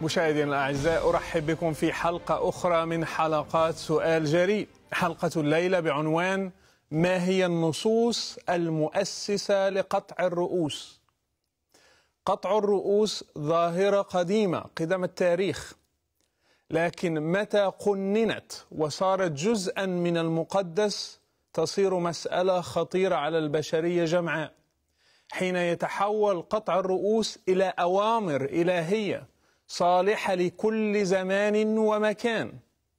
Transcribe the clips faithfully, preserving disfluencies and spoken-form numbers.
مشاهدينا الأعزاء، أرحب بكم في حلقة أخرى من حلقات سؤال جريء. حلقة الليلة بعنوان: ما هي النصوص المؤسسة لقطع الرؤوس؟ قطع الرؤوس ظاهرة قديمة قدم التاريخ، لكن متى قننت وصارت جزءا من المقدس تصير مسألة خطيرة على البشرية جمعاء، حين يتحول قطع الرؤوس إلى أوامر إلهية صالحة لكل زمان ومكان،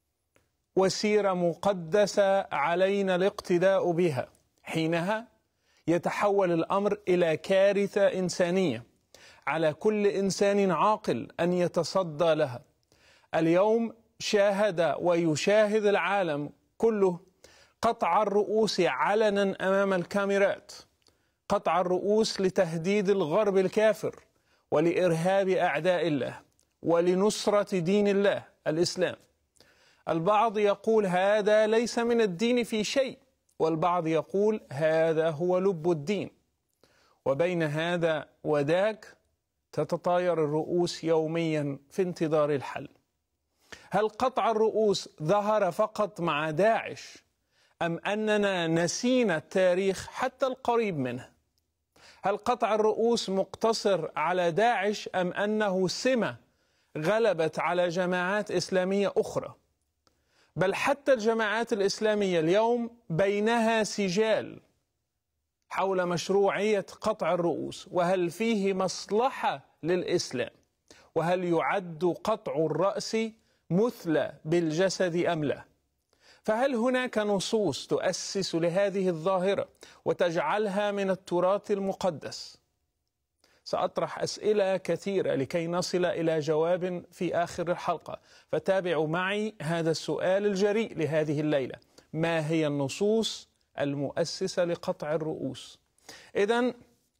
وسيرة مقدسة علينا الاقتداء بها. حينها يتحول الأمر إلى كارثة إنسانية على كل إنسان عاقل أن يتصدى لها. اليوم شاهد ويشاهد العالم كله قطع الرؤوس علنا أمام الكاميرات، قطع الرؤوس لتهديد الغرب الكافر ولإرهاب أعداء الله ولنصرة دين الله الإسلام. البعض يقول هذا ليس من الدين في شيء، والبعض يقول هذا هو لب الدين، وبين هذا وذاك تتطاير الرؤوس يوميا في انتظار الحل. هل قطع الرؤوس ظهر فقط مع داعش، أم أننا نسينا التاريخ حتى القريب منه؟ هل قطع الرؤوس مقتصر على داعش، أم أنه سمة غلبت على جماعات إسلامية أخرى؟ بل حتى الجماعات الإسلامية اليوم بينها سجال حول مشروعية قطع الرؤوس، وهل فيه مصلحة للإسلام؟ وهل يعد قطع الرأس مثلى بالجسد أم لا؟ فهل هناك نصوص تؤسس لهذه الظاهرة وتجعلها من التراث المقدس؟ سأطرح أسئلة كثيرة لكي نصل إلى جواب في آخر الحلقة، فتابعوا معي هذا السؤال الجريء لهذه الليلة: ما هي النصوص المؤسسة لقطع الرؤوس؟ إذن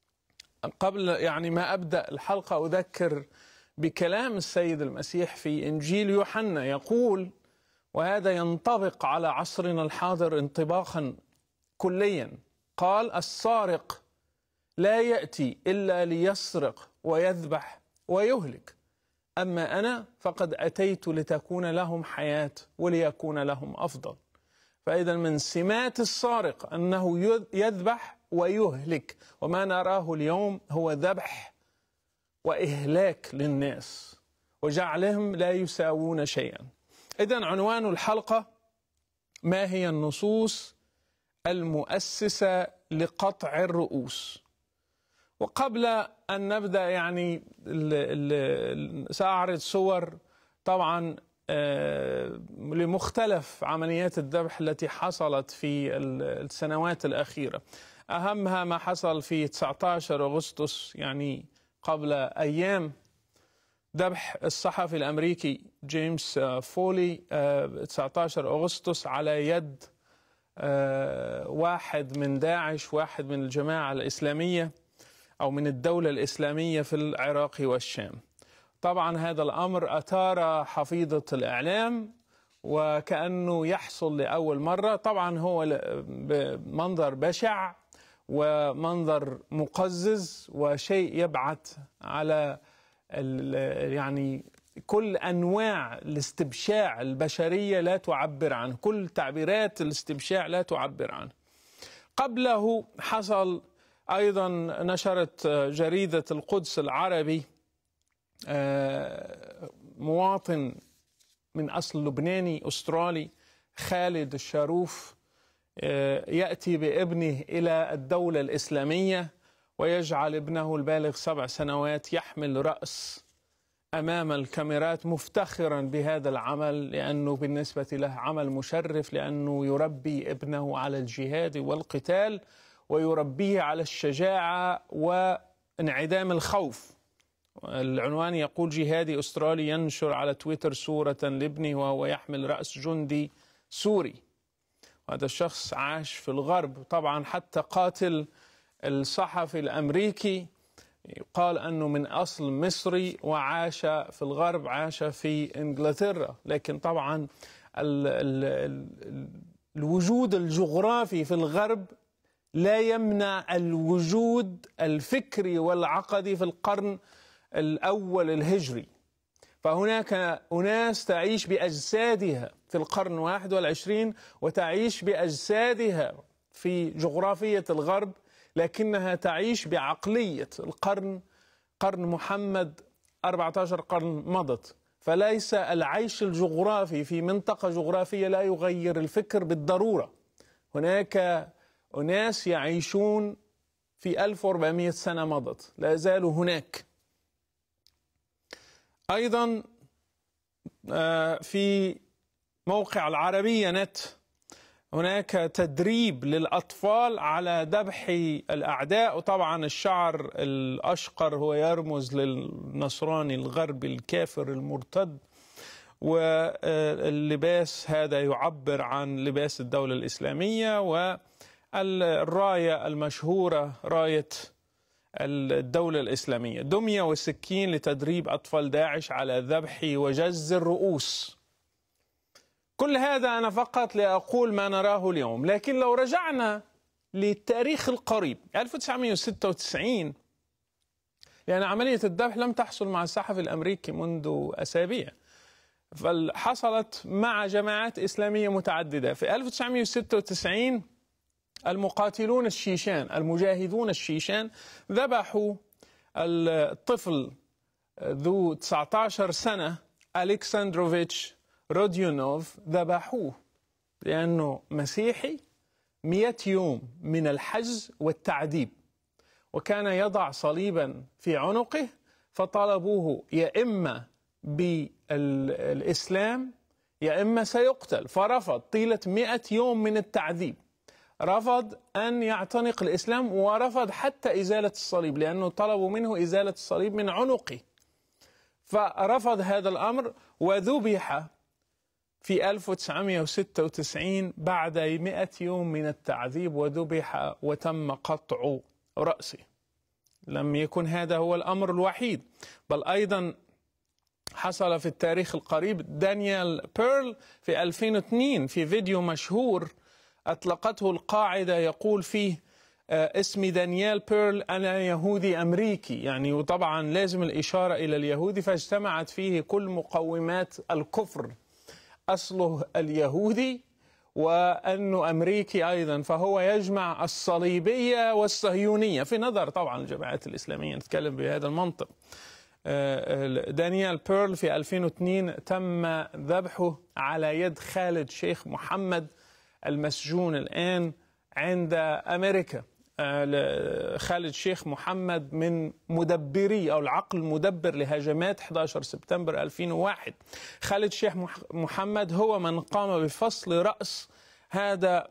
قبل يعني ما أبدأ الحلقة أذكر بكلام السيد المسيح في إنجيل يوحنا، يقول، وهذا ينطبق على عصرنا الحاضر انطباقا كليا، قال: السارق لا يأتي إلا ليسرق ويذبح ويهلك، أما أنا فقد أتيت لتكون لهم حياة وليكون لهم أفضل. فإذا من سمات السارق أنه يذبح ويهلك، وما نراه اليوم هو ذبح وإهلاك للناس وجعلهم لا يساوون شيئا. إذن عنوان الحلقة: ما هي النصوص المؤسسة لقطع الرؤوس؟ وقبل أن نبدأ يعني ال ال سأعرض صور طبعا لمختلف عمليات الذبح التي حصلت في السنوات الأخيرة. أهمها ما حصل في تسعة عشر أغسطس، يعني قبل أيام، ذبح الصحفي الأمريكي جيمس فولي تسعة عشر أغسطس على يد واحد من داعش، واحد من الجماعة الإسلامية أو من الدولة الإسلامية في العراق والشام. طبعا هذا الأمر أثار حفيظة الإعلام وكأنه يحصل لأول مرة. طبعا هو منظر بشع ومنظر مقزز وشيء يبعث على يعني كل أنواع الاستبشاع البشرية لا تعبر عنه، كل تعبيرات الاستبشاع لا تعبر عنه. قبله حصل أيضا، نشرت جريدة القدس العربي مواطن من أصل لبناني أسترالي خالد الشاروف يأتي بابنه إلى الدولة الإسلامية ويجعل ابنه البالغ سبع سنوات يحمل رأس أمام الكاميرات، مفتخرا بهذا العمل لأنه بالنسبة له عمل مشرف، لأنه يربي ابنه على الجهاد والقتال ويربيه على الشجاعة وانعدام الخوف. العنوان يقول: جهادي أسترالي ينشر على تويتر صورة لابنه وهو يحمل رأس جندي سوري. وهذا الشخص عاش في الغرب، طبعا حتى قاتل الصحفي الأمريكي قال أنه من أصل مصري وعاش في الغرب، عاش في إنجلترا، لكن طبعا ال ال ال الوجود الجغرافي في الغرب لا يمنع الوجود الفكري والعقدي في القرن الأول الهجري. فهناك أناس تعيش بأجسادها في القرن الواحد والعشرين وتعيش بأجسادها في جغرافية الغرب، لكنها تعيش بعقلية القرن قرن محمد أربعة عشر قرن مضت. فليس العيش الجغرافي في منطقة جغرافية لا يغير الفكر بالضرورة. هناك أناس يعيشون في ألف وأربعمائة سنة مضت لا زالوا هناك. أيضا في موقع العربية نت هناك تدريب للأطفال على ذبح الأعداء، وطبعا الشعر الأشقر هو يرمز للنصراني الغربي الكافر المرتد، واللباس هذا يعبر عن لباس الدولة الإسلامية، والراية المشهورة راية الدولة الإسلامية. دمية وسكين لتدريب أطفال داعش على ذبح وجز الرؤوس. كل هذا أنا فقط لأقول ما نراه اليوم، لكن لو رجعنا للتاريخ القريب ألف وتسعمائة وستة وتسعين، لأن عملية الذبح لم تحصل مع الصحفي الأمريكي منذ أسابيع، فحصلت مع جماعات إسلامية متعددة. في ألف وتسعمائة وستة وتسعين المقاتلون الشيشان المجاهدون الشيشان ذبحوا الطفل ذو تسعة عشر سنة ألكسندروفيتش روديونوف، ذبحوه لأنه مسيحي، مئة يوم من الحجز والتعذيب، وكان يضع صليبا في عنقه، فطلبوه يا إما بالإسلام يا إما سيقتل، فرفض طيلة مئة يوم من التعذيب. رفض أن يعتنق الإسلام، ورفض حتى إزالة الصليب، لأنه طلبوا منه إزالة الصليب من عنقه، فرفض هذا الأمر وذبح في ألف وتسعمائة وستة وتسعين بعد مئة يوم من التعذيب، وذبح وتم قطع رأسه. لم يكن هذا هو الأمر الوحيد، بل أيضا حصل في التاريخ القريب دانيال بيرل في ألفين واثنين في فيديو مشهور أطلقته القاعدة يقول فيه اسمي دانيال بيرل، أنا يهودي أمريكي، يعني وطبعا لازم الإشارة إلى اليهودي، فاجتمعت فيه كل مقومات الكفر، أصله اليهودي وأنه أمريكي أيضا، فهو يجمع الصليبية والصهيونية في نظر طبعا الجماعات الإسلامية، نتكلم بهذا المنطق. دانيال بيرل في ألفين واثنين تم ذبحه على يد خالد شيخ محمد المسجون الآن عند أمريكا. خالد شيخ محمد من مدبري أو العقل المدبر لهجمات أحد عشر سبتمبر ألفين وواحد. خالد شيخ محمد هو من قام بفصل رأس هذا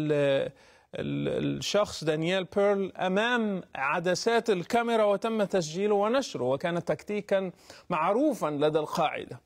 الشخص دانيال بيرل أمام عدسات الكاميرا، وتم تسجيله ونشره، وكان تكتيكا معروفا لدى القاعدة.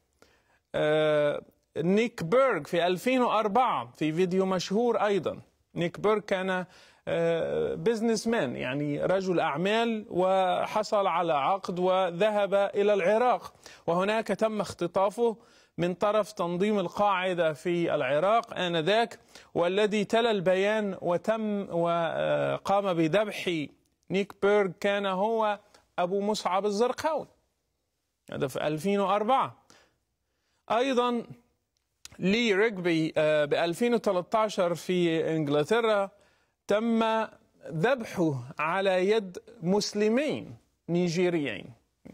نيك بيرغ في ألفين وأربعة في فيديو مشهور أيضا. نيك بيرغ كان بيزنس مان، يعني رجل أعمال، وحصل على عقد وذهب إلى العراق، وهناك تم اختطافه من طرف تنظيم القاعدة في العراق آنذاك، والذي تلا البيان وتم وقام بذبح نيك بيرغ كان هو أبو مصعب الزرقاوي. هذا في ألفين وأربعة. أيضا لي ريغبي ب ألفين وثلاثة عشر في إنجلترا تم ذبحه على يد مسلمين نيجيريين،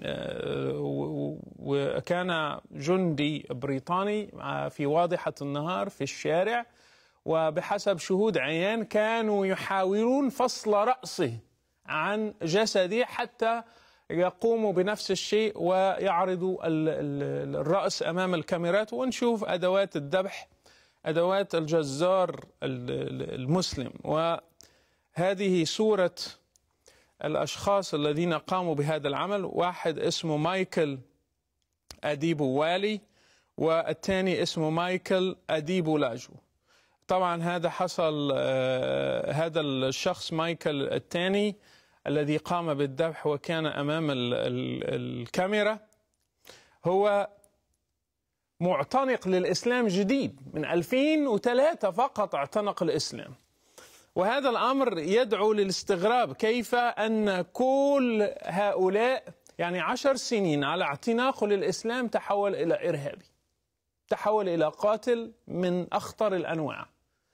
وكان جندي بريطاني في واضحة النهار في الشارع، وبحسب شهود عيان كانوا يحاولون فصل رأسه عن جسده حتى يقوموا بنفس الشيء ويعرضوا الرأس أمام الكاميرات، ونشوف أدوات الذبح، أدوات الجزار المسلم. وهذه صورة الأشخاص الذين قاموا بهذا العمل، واحد اسمه مايكل أديبو والي، والثاني اسمه مايكل أديبو لاجو. طبعا هذا حصل، هذا الشخص مايكل الثاني الذي قام بالذبح وكان أمام ال ال الكاميرا هو معتنق للإسلام جديد، من ألفين وثلاثة فقط اعتنق الإسلام. وهذا الأمر يدعو للاستغراب، كيف أن كل هؤلاء يعني عشر سنين على اعتناقه للإسلام تحول إلى إرهابي، تحول إلى قاتل من أخطر الأنواع.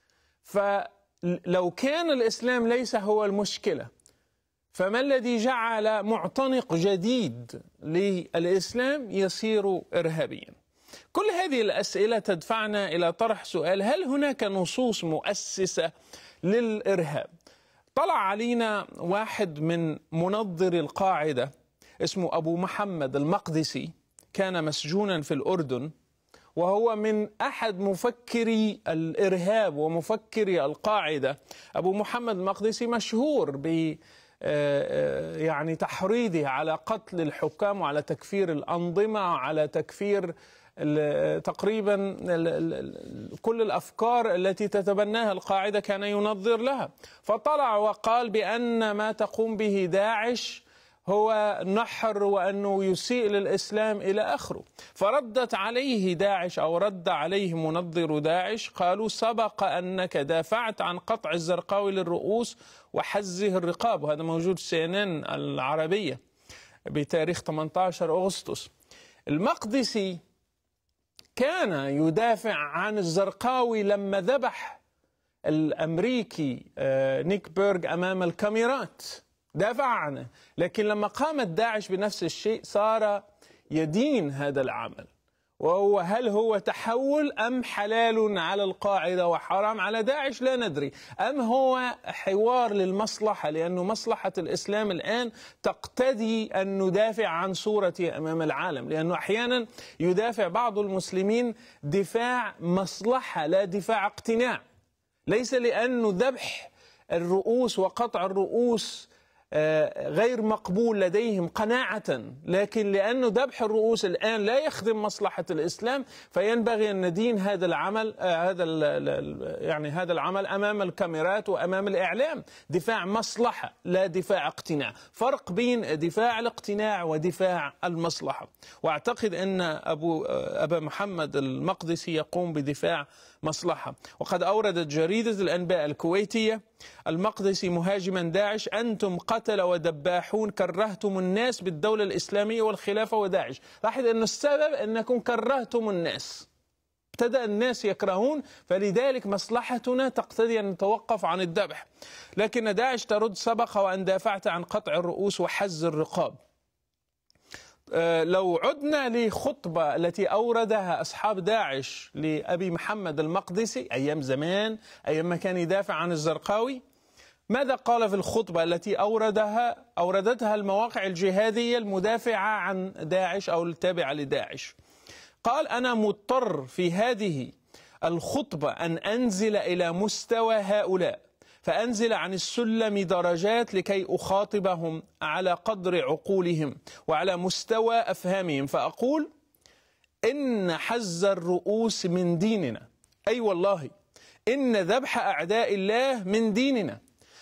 فلو كان الإسلام ليس هو المشكلة، فما الذي جعل معتنق جديد للإسلام يصير إرهابيا؟ كل هذه الأسئلة تدفعنا إلى طرح سؤال: هل هناك نصوص مؤسسة للإرهاب؟ طلع علينا واحد من منظري القاعدة اسمه أبو محمد المقدسي، كان مسجونا في الأردن، وهو من أحد مفكري الإرهاب ومفكري القاعدة. أبو محمد المقدسي مشهور ب يعني تحريضه على قتل الحكام وعلى تكفير الأنظمة وعلى تكفير تقريبا كل الأفكار التي تتبناها القاعدة كان ينظر لها. فطلع وقال بأن ما تقوم به داعش هو نحر وأنه يسيء للإسلام إلى آخره. فردت عليه داعش أو رد عليه منظر داعش، قالوا: سبق أنك دافعت عن قطع الزرقاوي للرؤوس وحزه الرقاب. وهذا موجود في سي إن إن العربية بتاريخ ثمانية عشر أغسطس. المقدسي كان يدافع عن الزرقاوي لما ذبح الأمريكي نيك بيرغ أمام الكاميرات، دافع عنه. لكن لما قامت داعش بنفس الشيء صار يدين هذا العمل. وهو هل هو تحول أم حلال على القاعدة وحرام على داعش؟ لا ندري. أم هو حوار للمصلحة، لأنه مصلحة الإسلام الآن تقتضي أن ندافع عن صورته أمام العالم، لأنه أحيانا يدافع بعض المسلمين دفاع مصلحة لا دفاع اقتناع. ليس لأنه ذبح الرؤوس وقطع الرؤوس غير مقبول لديهم قناعة، لكن لأنه ذبح الرؤوس الآن لا يخدم مصلحة الإسلام، فينبغي أن ندين هذا العمل هذا يعني هذا العمل أمام الكاميرات وأمام الإعلام. دفاع مصلحة لا دفاع اقتناع، فرق بين دفاع الاقتناع ودفاع المصلحة. وأعتقد أن أبو أبا محمد المقدسي يقوم بدفاع مصلحة. وقد أوردت جريدة الأنباء الكويتية: المقدسي مهاجما داعش: أنتم قتل ودباحون كرهتم الناس بالدولة الإسلامية والخلافة وداعش. لاحظ أن السبب أنكم كرهتم الناس، ابتدأ الناس يكرهون، فلذلك مصلحتنا تقتضي أن نتوقف عن الذبح. لكن داعش ترد: سبق وأن دافعت عن قطع الرؤوس وحز الرقاب. لو عدنا لخطبة التي أوردها أصحاب داعش لأبي محمد المقدسي أيام زمان، أيام ما كان يدافع عن الزرقاوي، ماذا قال في الخطبة التي أوردها أوردتها المواقع الجهادية المدافعة عن داعش أو التابعة لداعش؟ قال: أنا مضطر في هذه الخطبة أن أنزل إلى مستوى هؤلاء، فأنزل عن السلم درجات لكي أخاطبهم على قدر عقولهم وعلى مستوى أفهامهم، فأقول: إن حز الرؤوس من ديننا، أي والله إن ذبح أعداء الله من ديننا،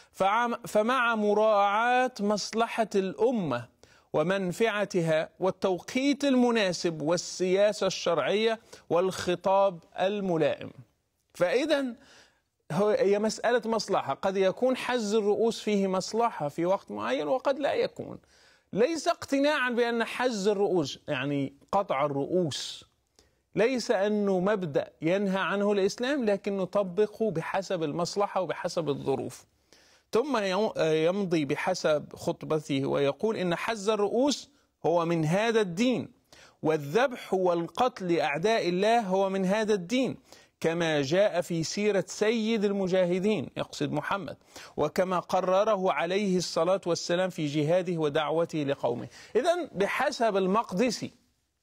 فمع مراعاة مصلحة الأمة ومنفعتها والتوقيت المناسب والسياسة الشرعية والخطاب الملائم. فإذا هي مسألة مصلحة، قد يكون حز الرؤوس فيه مصلحة في وقت معين وقد لا يكون. ليس اقتناعا بأن حز الرؤوس يعني قطع الرؤوس ليس أنه مبدأ ينهى عنه الإسلام، لكن نطبقه بحسب المصلحة وبحسب الظروف. ثم يمضي بحسب خطبته ويقول: إن حز الرؤوس هو من هذا الدين، والذبح والقتل أعداء الله هو من هذا الدين، كما جاء في سيرة سيد المجاهدين، يقصد محمد، وكما قرره عليه الصلاة والسلام في جهاده ودعوته لقومه. إذن بحسب المقدسي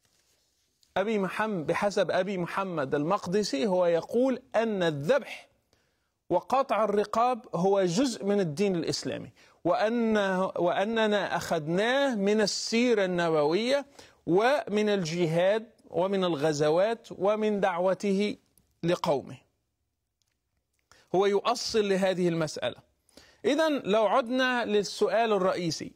أبي محمد بحسب أبي محمد المقدسي هو يقول أن الذبح وقطع الرقاب هو جزء من الدين الإسلامي، وأن وأننا أخذناه من السيرة النبوية ومن الجهاد ومن الغزوات ومن دعوته لقومه. هو يؤصل لهذه المسألة. إذن لو عدنا للسؤال الرئيسي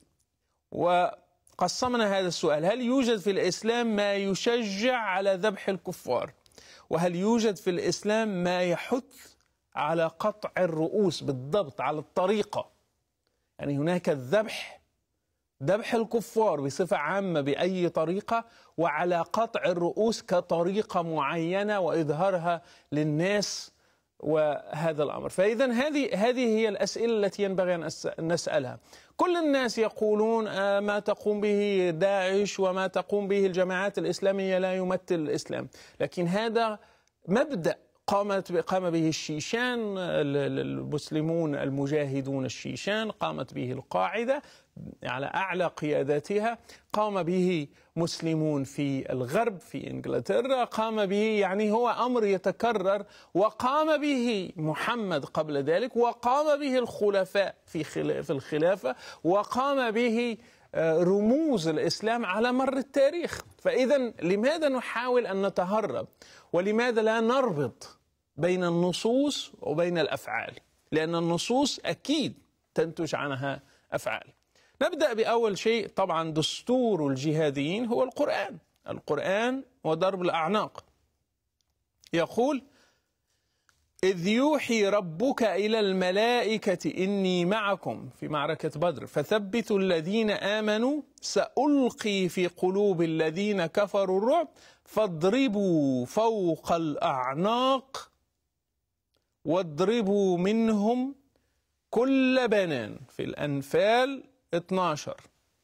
وقسمنا هذا السؤال: هل يوجد في الإسلام ما يشجع على ذبح الكفار؟ وهل يوجد في الإسلام ما يحث على قطع الرؤوس بالضبط على الطريقة؟ يعني هناك الذبح ذبح الكفار بصفة عامة بأي طريقة، وعلى قطع الرؤوس كطريقة معينة وإظهارها للناس وهذا الأمر. فإذا هذه هذه هي الأسئلة التي ينبغي أن نسألها. كل الناس يقولون ما تقوم به داعش وما تقوم به الجماعات الإسلامية لا يمثل الإسلام، لكن هذا مبدأ قامت قام به الشيشان، المسلمون المجاهدون الشيشان، قامت به القاعدة على أعلى قياداتها، قام به مسلمون في الغرب في إنجلترا، قام به، يعني هو أمر يتكرر، وقام به محمد قبل ذلك، وقام به الخلفاء في في الخلافة، وقام به رموز الإسلام على مر التاريخ. فإذا لماذا نحاول أن نتهرب؟ ولماذا لا نربط بين النصوص وبين الأفعال؟ لأن النصوص أكيد تنتج عنها أفعال. نبدأ بأول شيء، طبعا دستور الجهاديين هو القرآن. القرآن وضرب الأعناق. يقول: إذ يوحي ربك إلى الملائكة إني معكم في معركة بدر فثبتوا الذين آمنوا سألقي في قلوب الذين كفروا الرعب فاضربوا فوق الأعناق واضربوا منهم كل بنان. في الأنفال اثني عشر: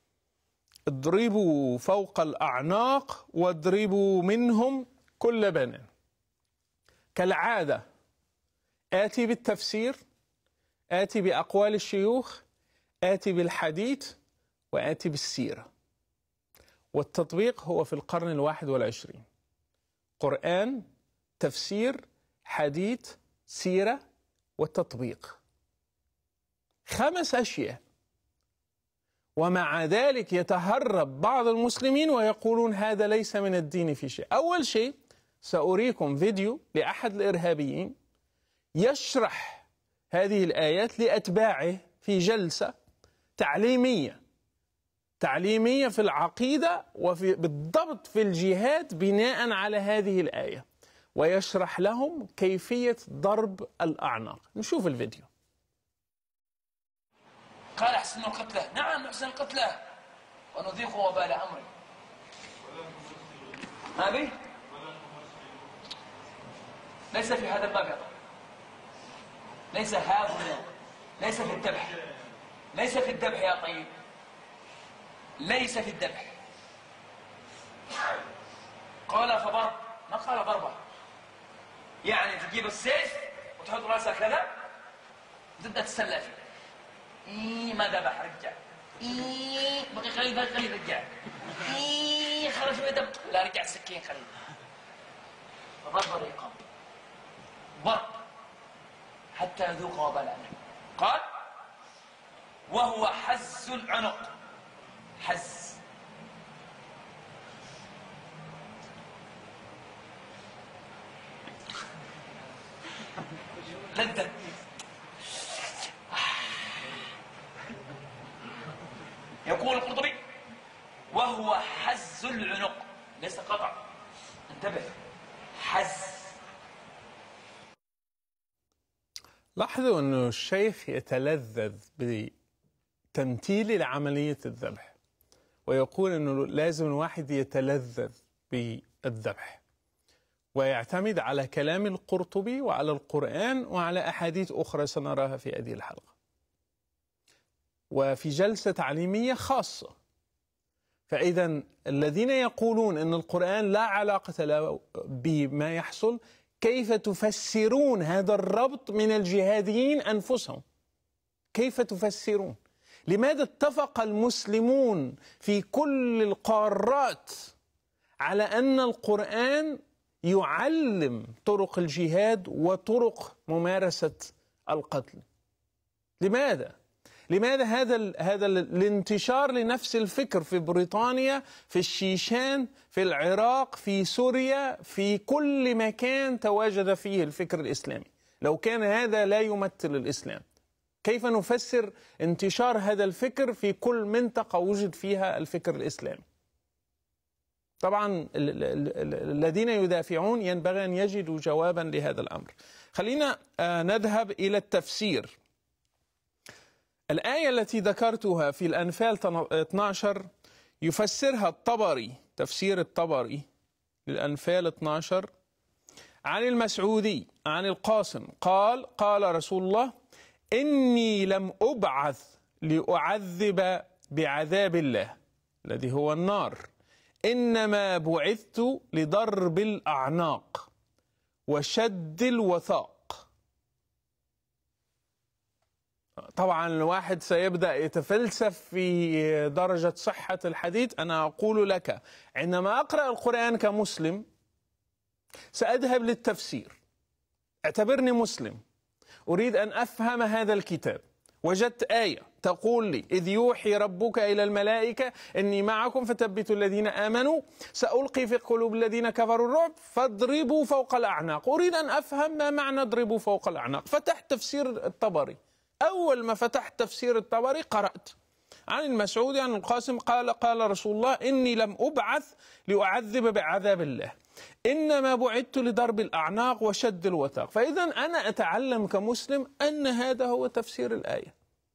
اضربوا فوق الأعناق واضربوا منهم كل بنان. كالعادة آتي بالتفسير، آتي بأقوال الشيوخ، آتي بالحديث، وآتي بالسيرة. والتطبيق هو في القرن الواحد والعشرين. قرآن، تفسير، حديث، سيرة، والتطبيق. خمس أشياء. ومع ذلك يتهرب بعض المسلمين ويقولون هذا ليس من الدين في شيء. أول شيء سأريكم فيديو لأحد الإرهابيين يشرح هذه الآيات لأتباعه في جلسة تعليمية تعليمية في العقيدة وفي بالضبط في الجهاد بناء على هذه الآية، ويشرح لهم كيفية ضرب الأعناق. نشوف الفيديو. قال: أحسن القتلى. نعم أحسن القتلى ونذيق وبال أمري. ما به؟ ليس في هذا الباب يا طيب. ليس هذا، ليس في الذبح، ليس في الذبح يا طيب، ليس في الذبح. قال فضرب. ما قال ضربة، يعني تجيب السيف وتحط راسه كذا وتبدأ تتسلى فيه. إيه ما ذبح، رجع. إيه بقي خليل، بقي خليل، رجع. إيه خرج شوية دم، لا رجع السكين خليل. فضرب الرقاب ضرب حتى يذوق وبال أمره. قال: وهو حز العنق. حز لذة. يقول القرطبي: وهو حز العنق، ليس قطع، انتبه، حز. لاحظوا أن الشيخ يتلذذ بتمثيل لعملية الذبح، ويقول أنه لازم الواحد يتلذذ بالذبح، ويعتمد على كلام القرطبي وعلى القرآن وعلى أحاديث أخرى سنراها في هذه الحلقة، وفي جلسة تعليمية خاصة. فإذا الذين يقولون أن القرآن لا علاقة له بما يحصل، كيف تفسرون هذا الربط من الجهاديين أنفسهم؟ كيف تفسرون؟ لماذا اتفق المسلمون في كل القارات على أن القرآن يعلم طرق الجهاد وطرق ممارسة القتل؟ لماذا؟ لماذا هذا هذا الانتشار لنفس الفكر في بريطانيا، في الشيشان، في العراق، في سوريا، في كل مكان تواجد فيه الفكر الإسلامي؟ لو كان هذا لا يمثل الإسلام، كيف نفسر انتشار هذا الفكر في كل منطقة وجد فيها الفكر الإسلامي؟ طبعا الذين يدافعون ينبغي أن يجدوا جوابا لهذا الأمر. خلينا نذهب إلى التفسير. الآية التي ذكرتها في الأنفال اثني عشر يفسرها الطبري، تفسير الطبري للأنفال اثني عشر عن المسعودي عن القاسم قال قال رسول الله: إني لم أبعث لأعذب بعذاب الله الذي هو النار، إنما بعثت لضرب الأعناق وشد الوثاق. طبعا الواحد سيبدأ يتفلسف في درجة صحة الحديث. أنا أقول لك عندما أقرأ القرآن كمسلم سأذهب للتفسير. اعتبرني مسلم أريد أن أفهم هذا الكتاب، وجدت آية تقول لي: إذ يوحي ربك إلى الملائكة إني معكم فثبتوا الذين آمنوا سألقي في قلوب الذين كفروا الرعب فاضربوا فوق الأعناق. أريد أن أفهم ما معنى اضربوا فوق الأعناق. فتحت تفسير الطبري. أول ما فتحت تفسير الطبري قرأت عن المسعودي عن القاسم قال قال رسول الله: إني لم أبعث لأعذب بعذاب الله، إنما بعثت لضرب الأعناق وشد الوثاق. فإذا أنا أتعلم كمسلم أن هذا هو تفسير الآية.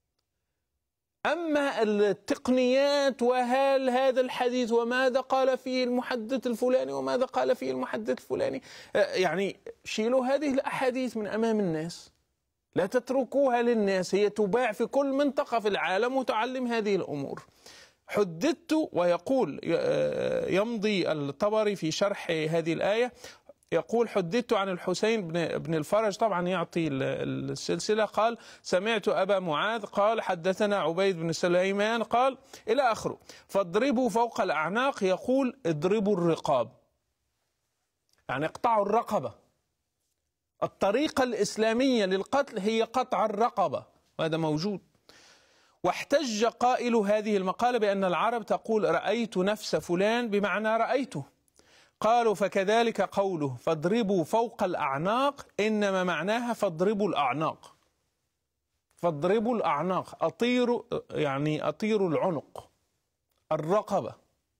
أما التقنيات وهل هذا الحديث وماذا قال فيه المحدث الفلاني وماذا قال فيه المحدث الفلاني، يعني شيلوا هذه الأحاديث من أمام الناس، لا تتركوها للناس، هي تباع في كل منطقة في العالم وتعلم هذه الأمور. حددت. ويقول يمضي الطبري في شرح هذه الآية يقول: حددت عن الحسين بن بن الفرج، طبعا يعطي السلسلة، قال: سمعت أبا معاذ قال حدثنا عبيد بن سليمان قال إلى آخره. فاضربوا فوق الأعناق يقول اضربوا الرقاب، يعني اقطعوا الرقبة. الطريقة الإسلامية للقتل هي قطع الرقبة، وهذا موجود. واحتج قائل هذه المقالة بأن العرب تقول رأيت نفس فلان بمعنى رأيته. قالوا: فكذلك قوله فاضربوا فوق الأعناق إنما معناها فاضربوا الأعناق، فاضربوا الأعناق، أطيروا، يعني أطيروا العنق، الرقبة.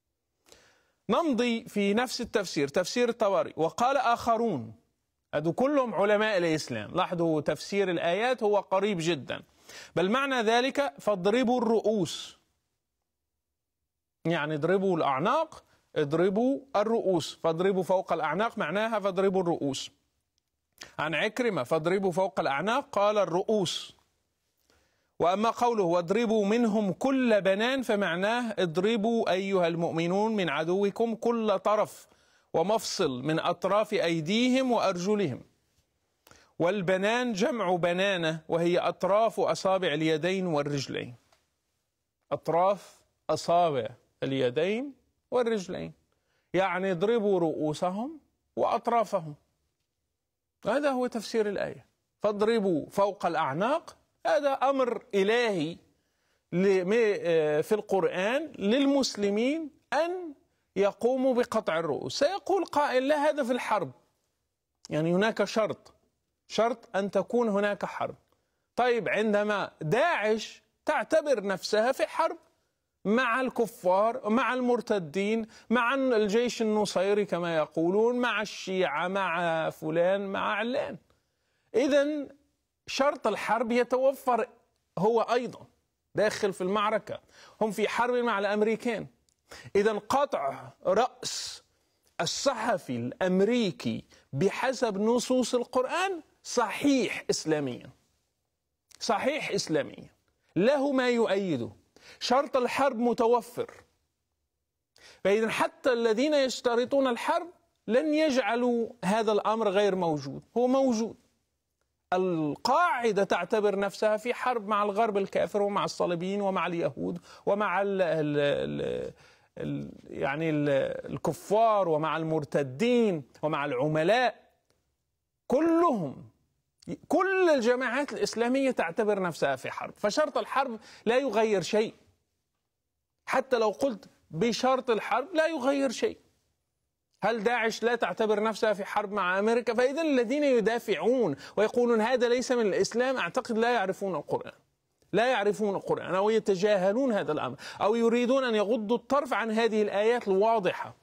نمضي في نفس التفسير، تفسير الطبري. وقال آخرون، هذو كلهم علماء الإسلام، لاحظوا تفسير الآيات هو قريب جدا. بل معنى ذلك فاضربوا الرؤوس، يعني اضربوا الأعناق اضربوا الرؤوس. فاضربوا فوق الأعناق معناها فاضربوا الرؤوس. عن عكرمة فاضربوا فوق الأعناق قال الرؤوس. وأما قوله واضربوا منهم كل بنان فمعناه اضربوا أيها المؤمنون من عدوكم كل طرف ومفصل من أطراف أيديهم وأرجلهم. والبنان جمع بنانة وهي أطراف أصابع اليدين والرجلين، أطراف أصابع اليدين والرجلين، يعني اضربوا رؤوسهم وأطرافهم. هذا هو تفسير الآية. فاضربوا فوق الأعناق، هذا أمر إلهي في القرآن للمسلمين أن يقوموا بقطع الرؤوس. سيقول قائل: لا، هذا في الحرب، يعني هناك شرط شرط أن تكون هناك حرب. طيب عندما داعش تعتبر نفسها في حرب مع الكفار، مع المرتدين، مع الجيش النصيري كما يقولون، مع الشيعة، مع فلان، مع علان، إذن شرط الحرب يتوفر هو أيضا داخل في المعركة. هم في حرب مع الأمريكان. إذن قطع رأس الصحفي الأمريكي بحسب نصوص القرآن صحيح إسلاميا، صحيح إسلاميا، له ما يؤيده، شرط الحرب متوفر. فإذا حتى الذين يشترطون الحرب لن يجعلوا هذا الأمر غير موجود، هو موجود. القاعدة تعتبر نفسها في حرب مع الغرب الكافر ومع الصليبيين ومع اليهود ومع ال ال ال ال يعني ال الكفار ومع المرتدين ومع العملاء، كلهم، كل الجماعات الإسلامية تعتبر نفسها في حرب. فشرط الحرب لا يغير شيء، حتى لو قلت بشرط الحرب لا يغير شيء. هل داعش لا تعتبر نفسها في حرب مع أمريكا؟ فإذا الذين يدافعون ويقولون هذا ليس من الإسلام أعتقد لا يعرفون القرآن، لا يعرفون القرآن، أو يتجاهلون هذا الأمر، أو يريدون أن يغضوا الطرف عن هذه الآيات الواضحة.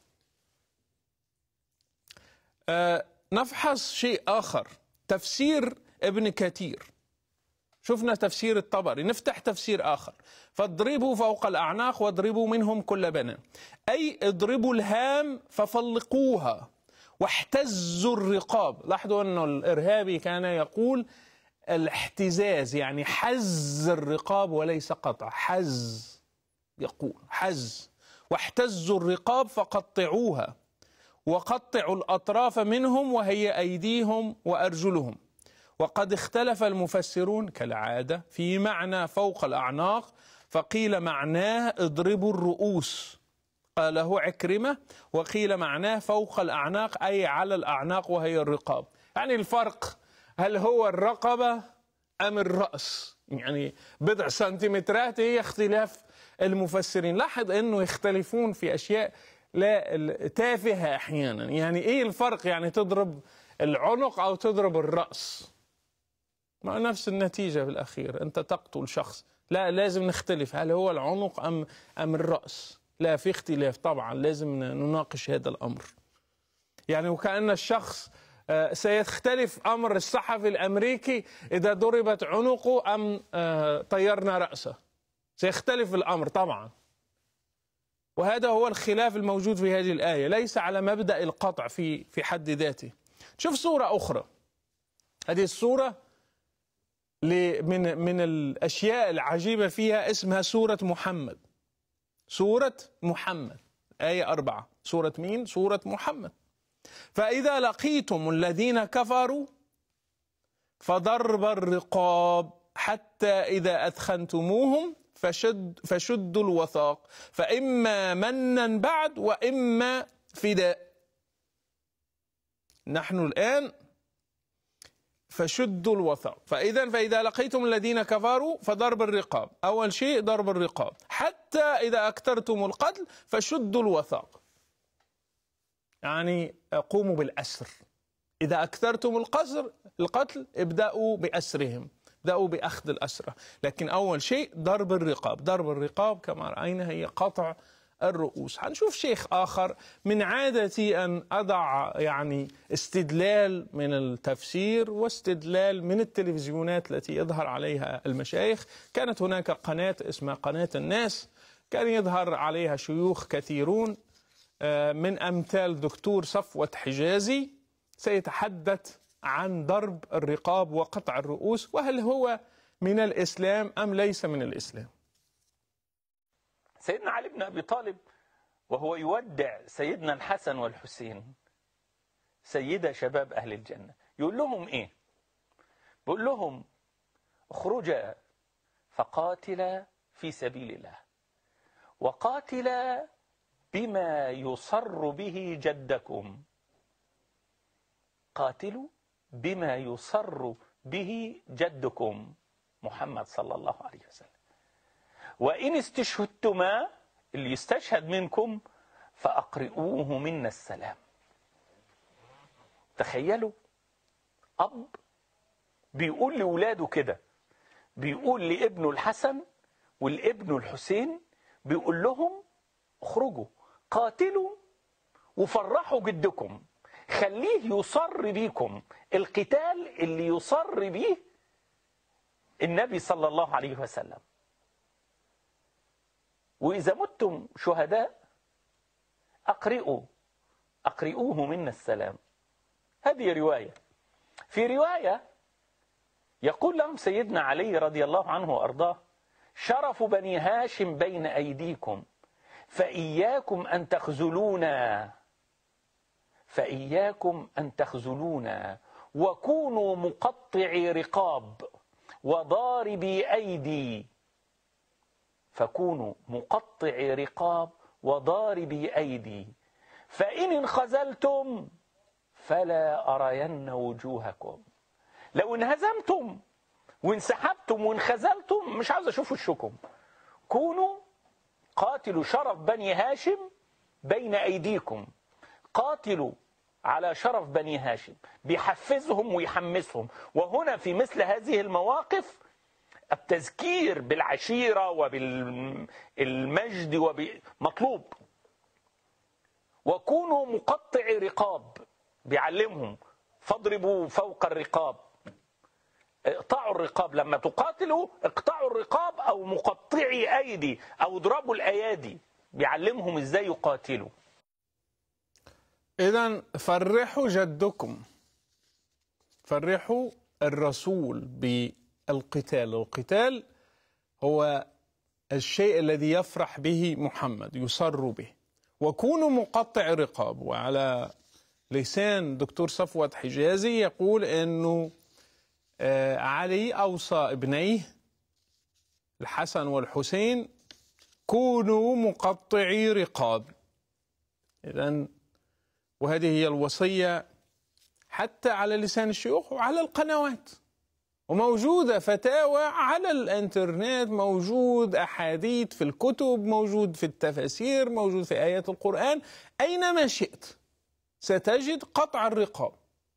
أه نفحص شيء آخر، تفسير ابن كثير. شفنا تفسير الطبري، نفتح تفسير آخر: فاضربوا فوق الأعناق واضربوا منهم كل بنان، أي اضربوا الهام ففلقوها واحتزوا الرقاب. لاحظوا أنه الإرهابي كان يقول الاحتزاز، يعني حز الرقاب وليس قطع، حز، يقول حز. واحتزوا الرقاب فقطعوها وقطعوا الأطراف منهم وهي أيديهم وأرجلهم. وقد اختلف المفسرون كالعادة في معنى فوق الأعناق، فقيل معناه اضربوا الرؤوس قاله عكرمة، وقيل معناه فوق الأعناق أي على الأعناق وهي الرقاب. يعني الفرق هل هو الرقبة أم الرأس؟ يعني بضع سنتيمترات هي اختلاف المفسرين. لاحظ أنه يختلفون في أشياء لا تافهة أحيانا. يعني إيه الفرق؟ يعني تضرب العنق أو تضرب الرأس، مع نفس النتيجة في الأخير، أنت تقتل شخص. لا، لازم نختلف، هل هو العنق أم أم الرأس؟ لا، في اختلاف طبعا، لازم نناقش هذا الأمر. يعني وكأن الشخص سيختلف أمر الصحفي الأمريكي إذا ضربت عنقه أم طيرنا رأسه، سيختلف الأمر طبعا. وهذا هو الخلاف الموجود في هذه الآية، ليس على مبدأ القطع في في حد ذاته. شوف صورة أخرى، هذه الصورة من من الأشياء العجيبة فيها، اسمها سورة محمد. سورة محمد آية أربعة. سورة مين؟ سورة محمد. فإذا لقيتم الذين كفروا فضرب الرقاب حتى إذا أثخنتموهم فشد فشدوا الوثاق فإما منا بعد وإما فداء. نحن الآن فشدوا الوثاق. فإذا فإذا لقيتم الذين كفروا فضرب الرقاب، أول شيء ضرب الرقاب، حتى إذا أكثرتم القتل فشدوا الوثاق، يعني قوموا بالأسر. إذا أكثرتم القصر القتل ابدأوا بأسرهم، ابدأوا بأخذ الأسرة. لكن أول شيء ضرب الرقاب. ضرب الرقاب كما رأينا هي قطع الرؤوس. هنشوف شيخ آخر. من عادتي أن أضع يعني استدلال من التفسير واستدلال من التلفزيونات التي يظهر عليها المشايخ. كانت هناك قناة اسمها قناة الناس، كان يظهر عليها شيوخ كثيرون من أمثال دكتور صفوة حجازي سيتحدث عن ضرب الرقاب وقطع الرؤوس، وهل هو من الإسلام أم ليس من الإسلام. سيدنا علي بن أبي طالب وهو يودع سيدنا الحسن والحسين سيدة شباب أهل الجنة، يقول لهم إيه؟ بيقول لهم اخرجا فقاتلا في سبيل الله، وقاتلا بما يصر به جدكم. قاتلوا بما يصر به جدكم محمد صلى الله عليه وسلم، وإن استشهدتما، اللي يستشهد منكم، فأقرئوه منا السلام. تخيلوا أب بيقول لأولاده كده، بيقول لابنه الحسن والابن الحسين، بيقول لهم اخرجوا قاتلوا وفرحوا جدكم، خليه يصر بيكم القتال اللي يصر به النبي صلى الله عليه وسلم. وإذا متم شهداء أقرئوا أقرئوه منا السلام. هذه رواية. في رواية يقول لهم سيدنا علي رضي الله عنه وأرضاه: شرف بني هاشم بين أيديكم، فإياكم أن تخذلونا فإياكم أن تخذلونا وكونوا مقطعي رقاب وضاربي أيدي، فكونوا مقطعي رقاب وضاربي أيدي، فإن انخذلتم فلا أرين وجوهكم. لو انهزمتم وانسحبتم وانخذلتم مش عاوز أشوف وشكم. كونوا قاتلوا شرف بني هاشم بين أيديكم، قاتلوا على شرف بني هاشم، بيحفزهم ويحمسهم. وهنا في مثل هذه المواقف التذكير بالعشيرة وبالمجد مطلوب. وكونوا مقطعي رقاب، بيعلمهم فاضربوا فوق الرقاب. اقطعوا الرقاب، لما تقاتلوا اقطعوا الرقاب أو مقطعي أيدي أو اضربوا الأيادي، بيعلمهم إزاي يقاتلوا. إذن فرحوا جدكم، فرحوا الرسول بالقتال. القتال هو الشيء الذي يفرح به محمد، يسر به. وكونوا مقطع رقاب. وعلى لسان دكتور صفوت حجازي يقول أنه علي أوصى ابنيه الحسن والحسين كونوا مقطعي رقاب. إذن وهذه هي الوصية حتى على لسان الشيوخ وعلى القنوات، وموجودة فتاوى على الانترنت، موجود أحاديث في الكتب، موجود في التفاسير، موجود في آيات القرآن، أينما شئت ستجد قطع الرقاب.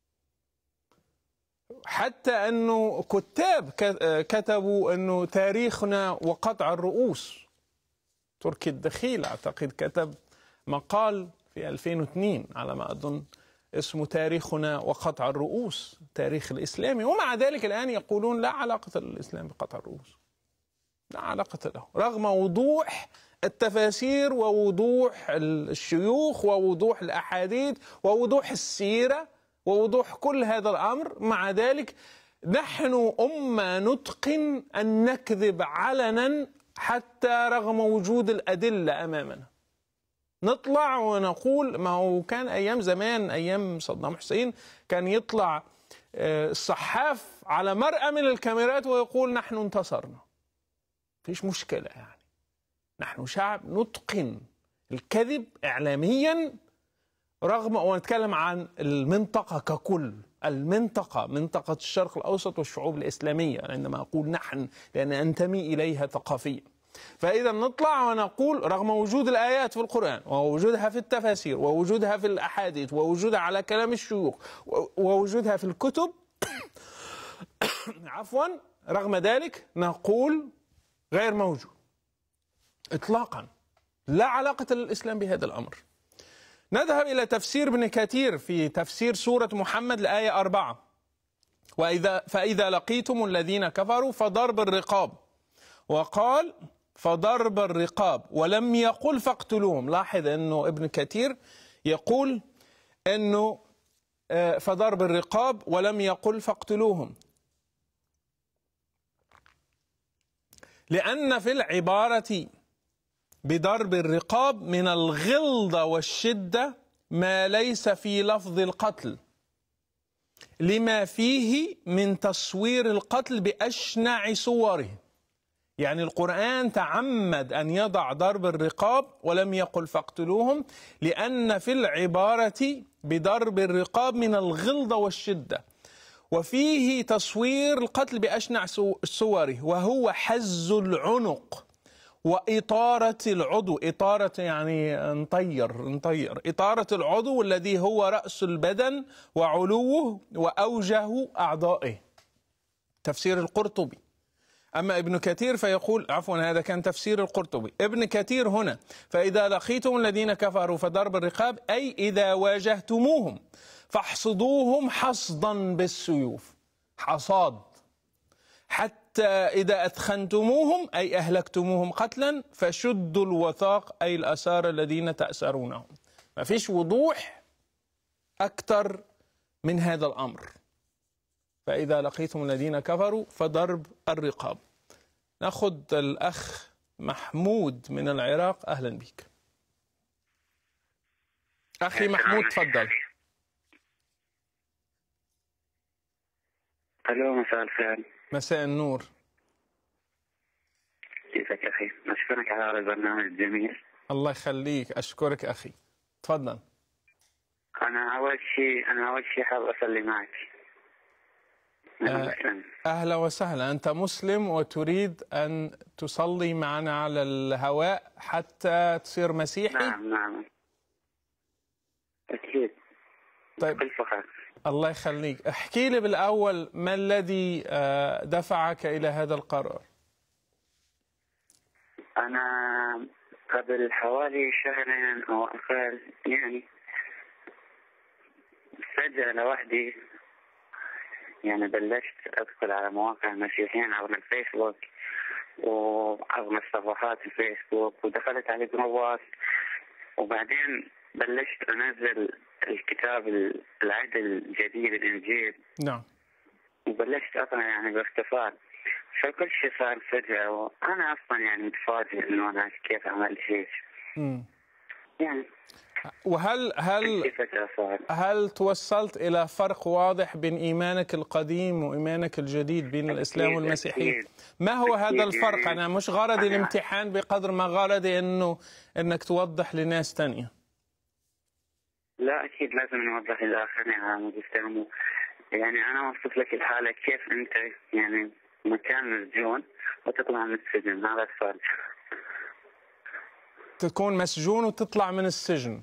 حتى أنه كتاب كتبوا أنه تاريخنا وقطع الرؤوس. تركي الدخيل أعتقد كتب مقال في ألفين واثنين على ما أظن اسمه تاريخنا وقطع الرؤوس، تاريخ الإسلامي. ومع ذلك الآن يقولون لا علاقة للإسلام بقطع الرؤوس، لا علاقة له، رغم وضوح التفاسير ووضوح الشيوخ ووضوح الأحاديث ووضوح السيرة ووضوح كل هذا الأمر. مع ذلك نحن أمة نتقن أن نكذب علنا حتى رغم وجود الأدلة أمامنا. نطلع ونقول، ما هو كان أيام زمان أيام صدام حسين كان يطلع الصحاف على مرأى من الكاميرات ويقول نحن انتصرنا. فيش مشكلة يعني، نحن شعب نتقن الكذب إعلاميا، رغم ونتكلم عن المنطقة ككل، المنطقة منطقة الشرق الأوسط والشعوب الإسلامية، عندما أقول نحن لأن أنتمي إليها ثقافيا. فإذا نطلع ونقول رغم وجود الآيات في القرآن ووجودها في التفاسير ووجودها في الأحاديث ووجودها على كلام الشيوخ ووجودها في الكتب عفوا، رغم ذلك نقول غير موجود إطلاقا، لا علاقة للإسلام بهذا الأمر. نذهب إلى تفسير ابن كثير في تفسير سورة محمد الآية أربعة: وإذا فإذا لقيتم الذين كفروا فضرب الرقاب، وقال فضرب الرقاب ولم يقل فاقتلوهم. لاحظ أنه ابن كثير يقول أنه فضرب الرقاب ولم يقل فاقتلوهم، لأن في العبارة بضرب الرقاب من الغلظة والشدة ما ليس في لفظ القتل، لما فيه من تصوير القتل بأشنع صوره. يعني القرآن تعمد أن يضع ضرب الرقاب ولم يقل فاقتلوهم، لأن في العبارة بضرب الرقاب من الغلظة والشدة، وفيه تصوير القتل بأشنع صوره، وهو حز العنق وإطارة العضو. إطارة يعني نطير نطير إطارة العضو الذي هو رأس البدن وعلوه وأوجه أعضائه. تفسير القرطبي. أما ابن كثير فيقول، عفوا هذا كان تفسير القرطبي، ابن كثير هنا فإذا لقيتم الذين كفروا فضرب الرقاب أي إذا واجهتموهم فاحصدوهم حصدا بالسيوف، حصاد، حتى إذا أثخنتموهم أي أهلكتموهم قتلا فشدوا الوثاق أي الأسار الذين تأسرونهم. ما فيش وضوح أكثر من هذا الأمر. فإذا لقيتم الذين كفروا فضرب الرقاب. نأخذ الأخ محمود من العراق. أهلا بك أخي محمود، تفضل. ألو، مساء الخير. مساء النور. كيفك أخي؟ أشكرك على هذا البرنامج الجميل. الله يخليك، أشكرك أخي، تفضل. أنا أول شيء أنا أول شيء حاب أصلي معك. أه أهلا وسهلا. أنت مسلم وتريد أن تصلي معنا على الهواء حتى تصير مسيحي؟ نعم نعم أكيد. طيب بكل فخر. الله يخليك. احكي لي بالأول ما الذي دفعك إلى هذا القرار؟ أنا قبل حوالي شهرين أو أقل يعني فجأة لوحدي يعني بلشت أدخل على مواقع المسيحيين عبر الفيسبوك وعبر صفحات الفيسبوك، ودخلت على جروبات، وبعدين بلشت أنزل الكتاب العهد الجديد الإنجيل. نعم. وبلشت أقرأ يعني باختصار، فكل شيء صار فجأة، وأنا أصلا يعني متفاجئ إنه أنا كيف عملت هيك. امم يعني وهل هل هل توصلت إلى فرق واضح بين إيمانك القديم وإيمانك الجديد، بين الإسلام والمسيحية؟ ما هو هذا الفرق؟ أنا مش غرضي الامتحان بقدر ما غرضي إنه إنك توضح لناس تانية. لا أكيد لازم نوضح للآخرين على مستوى. يعني أنا وصفت لك الحالة كيف أنت يعني مكان مسجون وتطلع من السجن، هذا الفرق. تكون مسجون وتطلع من السجن،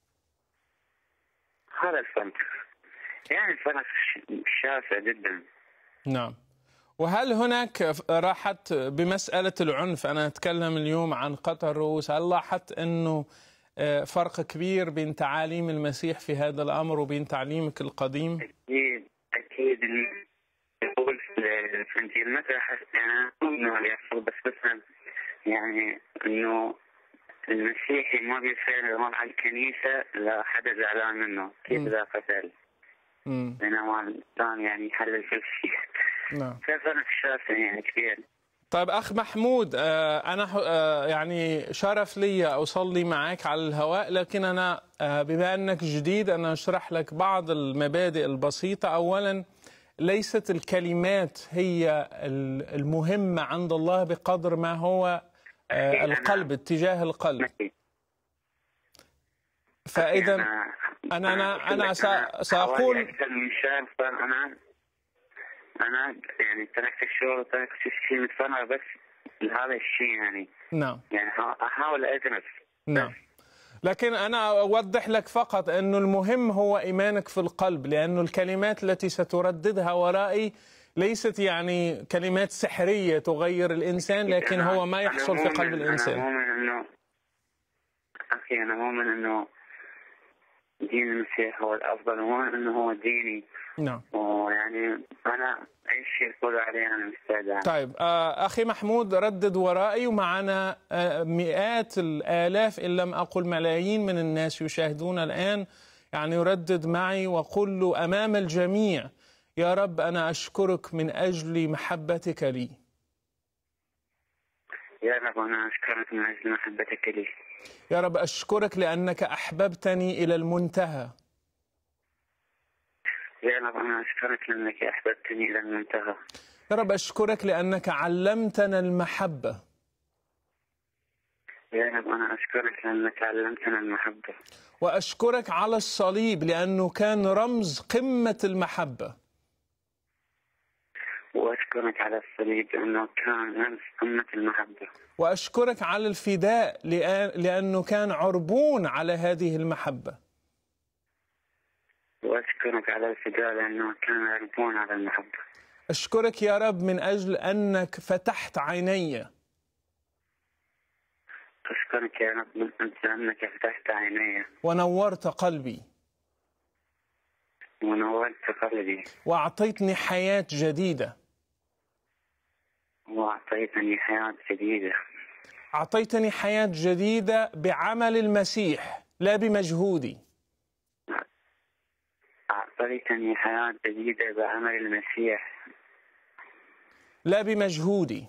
هذا الفرق. يعني الفرق شاسع جدا. نعم. وهل هناك راحت بمسألة العنف؟ أنا أتكلم اليوم عن قطع الرؤوس. هل لاحظت أنه فرق كبير بين تعاليم المسيح في هذا الأمر وبين تعليمك القديم؟ أكيد أكيد. يقول في الإنجيل مثلا يعني إنه يحصل، بس مثلا يعني إنه المسيحي ما بيصير يروح على الكنيسة لا حدا زعلان منه، كيف إذا قتل؟ بينما الإنسان يعني يحلل كل شيء. نعم. في فرق شاسع يعني كبير. طيب أخ محمود، أنا يعني شرف لي أصلي معك على الهواء، لكن أنا بما أنك جديد أنا أشرح لك بعض المبادئ البسيطة. أولا، ليست الكلمات هي المهمة عند الله بقدر ما هو القلب، اتجاه القلب. فإذا أنا أنا أنا سأقول أنا أنا يعني تركت الشغل وتركت شيء متفرغ بس لهذا الشيء يعني. نعم. يعني أحاول أدرس. نعم. لكن أنا أوضح لك فقط أنه المهم هو إيمانك في القلب، لأنه الكلمات التي سترددها ورائي ليست يعني كلمات سحرية تغير الإنسان، لكن هو ما يحصل في قلب الإنسان. أنا مؤمن أنه أخي أنا مؤمن أنه دين المسيح هو الأفضل، ومؤمن أنه هو ديني. نعم. ويعني أنا أي شيء تقول عليه أنا مستعد. طيب أخي محمود ردد ورائي، ومعنا مئات الآلاف إن لم أقل ملايين من الناس يشاهدون الآن، يعني يردد معي وقل له أمام الجميع: يا رب أنا أشكرك من أجل محبتك لي. يا رب أنا أشكرك من أجل محبتك لي. يا رب أشكرك لأنك أحببتني إلى المنتهى. يا رب أنا أشكرك لأنك أحببتني إلى المنتهى. يا رب أشكرك لأنك علمتنا المحبة. يا رب أنا أشكرك لأنك علمتنا المحبة. وأشكرك على الصليب لأنه كان رمز قمة المحبة. وأشكرك على الصليب لأنه كان رمز قمة المحبة. وأشكرك على الفداء لأنه كان عربون على هذه المحبة. وأشكرك على الفداء لأنه كان عربون على المحبة. أشكرك يا رب من أجل أنك فتحت عيني. أشكرك يا رب من أجل أنك فتحت عيني. ونورت قلبي. ونورت قلبي. وأعطيتني حياة جديدة. وأعطيتني حياة جديدة. أعطيتني حياة جديدة بعمل المسيح لا بمجهودي. أعطيتني حياة جديدة بعمل المسيح لا بمجهودي.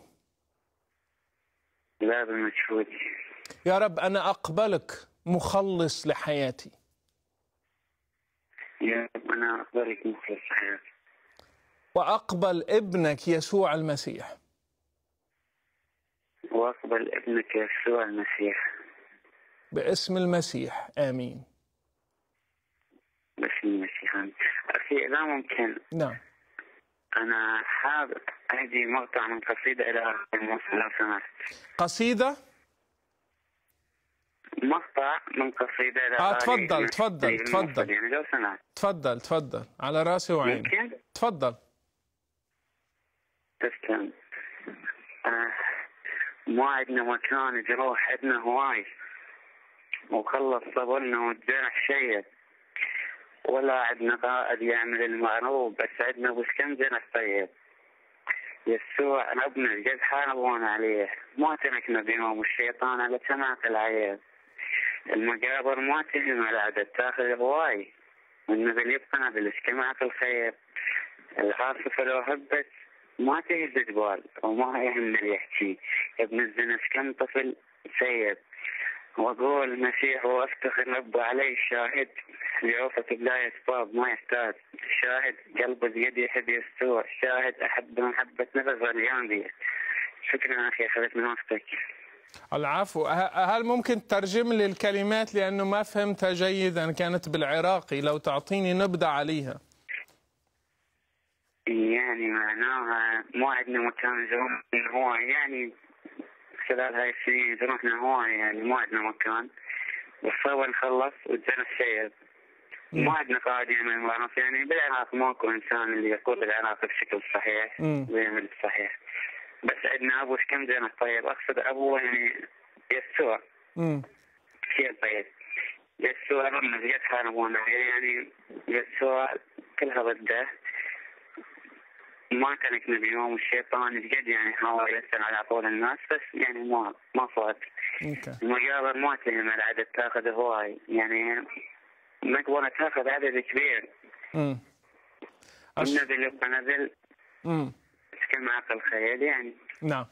لا بمجهودي. يا رب أنا أقبلك مخلص لحياتي. يا رب أنا أقبلك مخلص لحياتي. وأقبل ابنك يسوع المسيح. وأقبل ابنك يسوع المسيح. باسم المسيح آمين. باسم المسيح آمين. أخي إذا ممكن. نعم. أنا حابب أهدي مقطع من قصيدة إلى الموسم لو سمحت. قصيدة؟ مقطع من قصيدة إلى آه تفضل تفضل تفضل يعني لو سمحت. تفضل تفضل على راسي وعيني. ممكن؟ تفضل. تسلم. آه. ما عندنا مكان جروح، عندنا هواي وخلص صبرنا والجرح شيد، ولا عندنا قائد يعمل المعروف، بس عندنا ابو اسكندر الطيب. يسوع ربنا الجد حاربون عليه، ما تركنا بينهم الشيطان على سماك العيال. المقابر ما تهم العدد تاخذ هواي، والنبي يبقى بالاجتماع الخير. العاصفة لو هبت ما تهز جبال وما يهم اللي يحكي. ابن الزنس كم طفل سيد، وقول المسيح وافتخر ربه عليه الشاهد. لعوفة بلا باب ما يحتاج شاهد، قلبه قد يحب يسوع شاهد، احب محبة نفس غليان بيه. شكرا اخي اخذت من وقتك. العفو. هل ممكن تترجم لي الكلمات لانه ما فهمتها جيدا، كانت بالعراقي، لو تعطيني نبذة عليها. يعني معناها ما عندنا مكان زوم هو، يعني خلال هاي السنين زرنا هو، يعني ما عندنا مكان. والصوب نخلص وتزن السيد. ما عندنا قائد يعمل المعروف، يعني بالعراق ماكو انسان اللي يقود العراق بشكل صحيح ويعمل صحيح. بس عندنا ابو اسكندر الطيب، اقصد ابو يعني يسوع. امم كثير طيب. يسوع ربنا قد حاربونا، يعني يسوع كلها ضده. ما تركنا بيوم الشيطان قد يعني حاول يسأل على عقول الناس، بس يعني ما ما فات. المقابر ما تهم العدد تاخذ هواي، يعني مقبرة تاخذ عدد كبير. امم النبي اللي نزل امم كما عقل خيال يعني. نعم.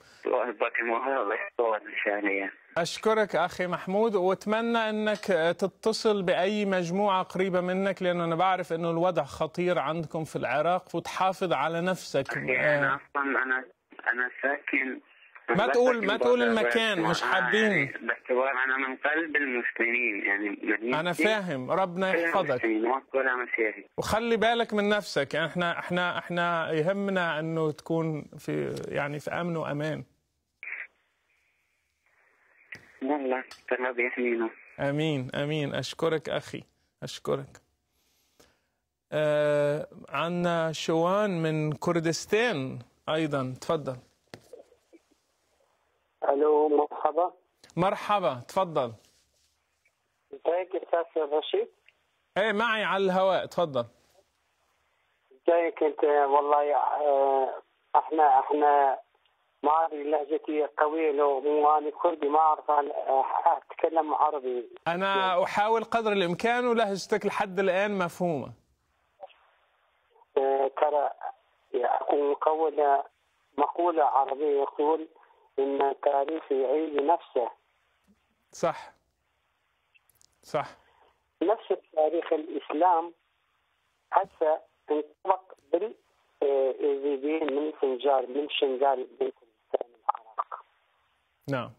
يعني. أشكرك أخي محمود، وأتمنى أنك تتصل بأي مجموعة قريبة منك، لأنه أنا بعرف أنه الوضع خطير عندكم في العراق، وتحافظ على نفسك. أنا أصلا أنا أنا ساكن، ما تقول ما تقول المكان، مش حابين. يعني باعتبار أنا من قلب المسلمين، يعني أنا فاهم، ربنا يحفظك. وخلي بالك من نفسك، يعني احنا احنا احنا يهمنا أنه تكون في يعني في أمن وأمان. والله الله يحمينا. امين امين. اشكرك اخي، اشكرك. آه عنا شوان من كردستان ايضا، تفضل. الو مرحبا. مرحبا، تفضل. ازيك استاذ رشيد؟ ايه معي على الهواء، تفضل. ازيك انت؟ والله احنا احنا ما ادري لهجتي قويه، لو وانا كردي ما اعرف اتكلم عربي. انا احاول قدر الامكان، ولهجتك لحد الان مفهومه. ترى مقولة مقولة عربية يقول ان التاريخ يعيد نفسه. صح صح. نفس تاريخ الاسلام هسه انطبق بالإيزيديين من سنجار من شنغال بين كردستان العراق. نعم.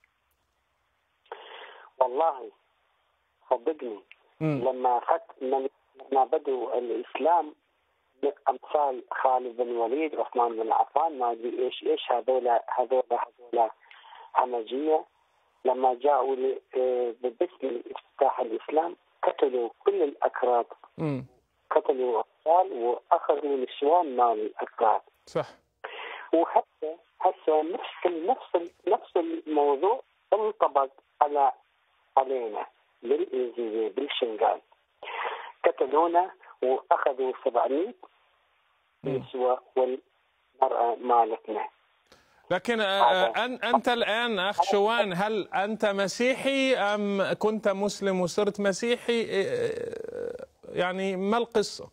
والله صدقني مم. لما خدت لما بدوا الاسلام امثال خالد بن وليد، عثمان بن عفان، ما ادري ايش ايش هذول هذول هذول همجيه، لما جاءوا باسم افتتاح الاسلام قتلوا كل الاكراد. امم قتلوا اطفال واخذوا نسوان مال الاكراد. صح. وحتى هسه نفس نفس نفس الموضوع انطبق على علينا بالإنجليزية بالشنغال. قتلونا واخذوا سبعمئة نسوة والمرأة مالتنا. لكن أنت الآن أخ شوان، هل أنت مسيحي أم كنت مسلم وصرت مسيحي؟ يعني ما القصة؟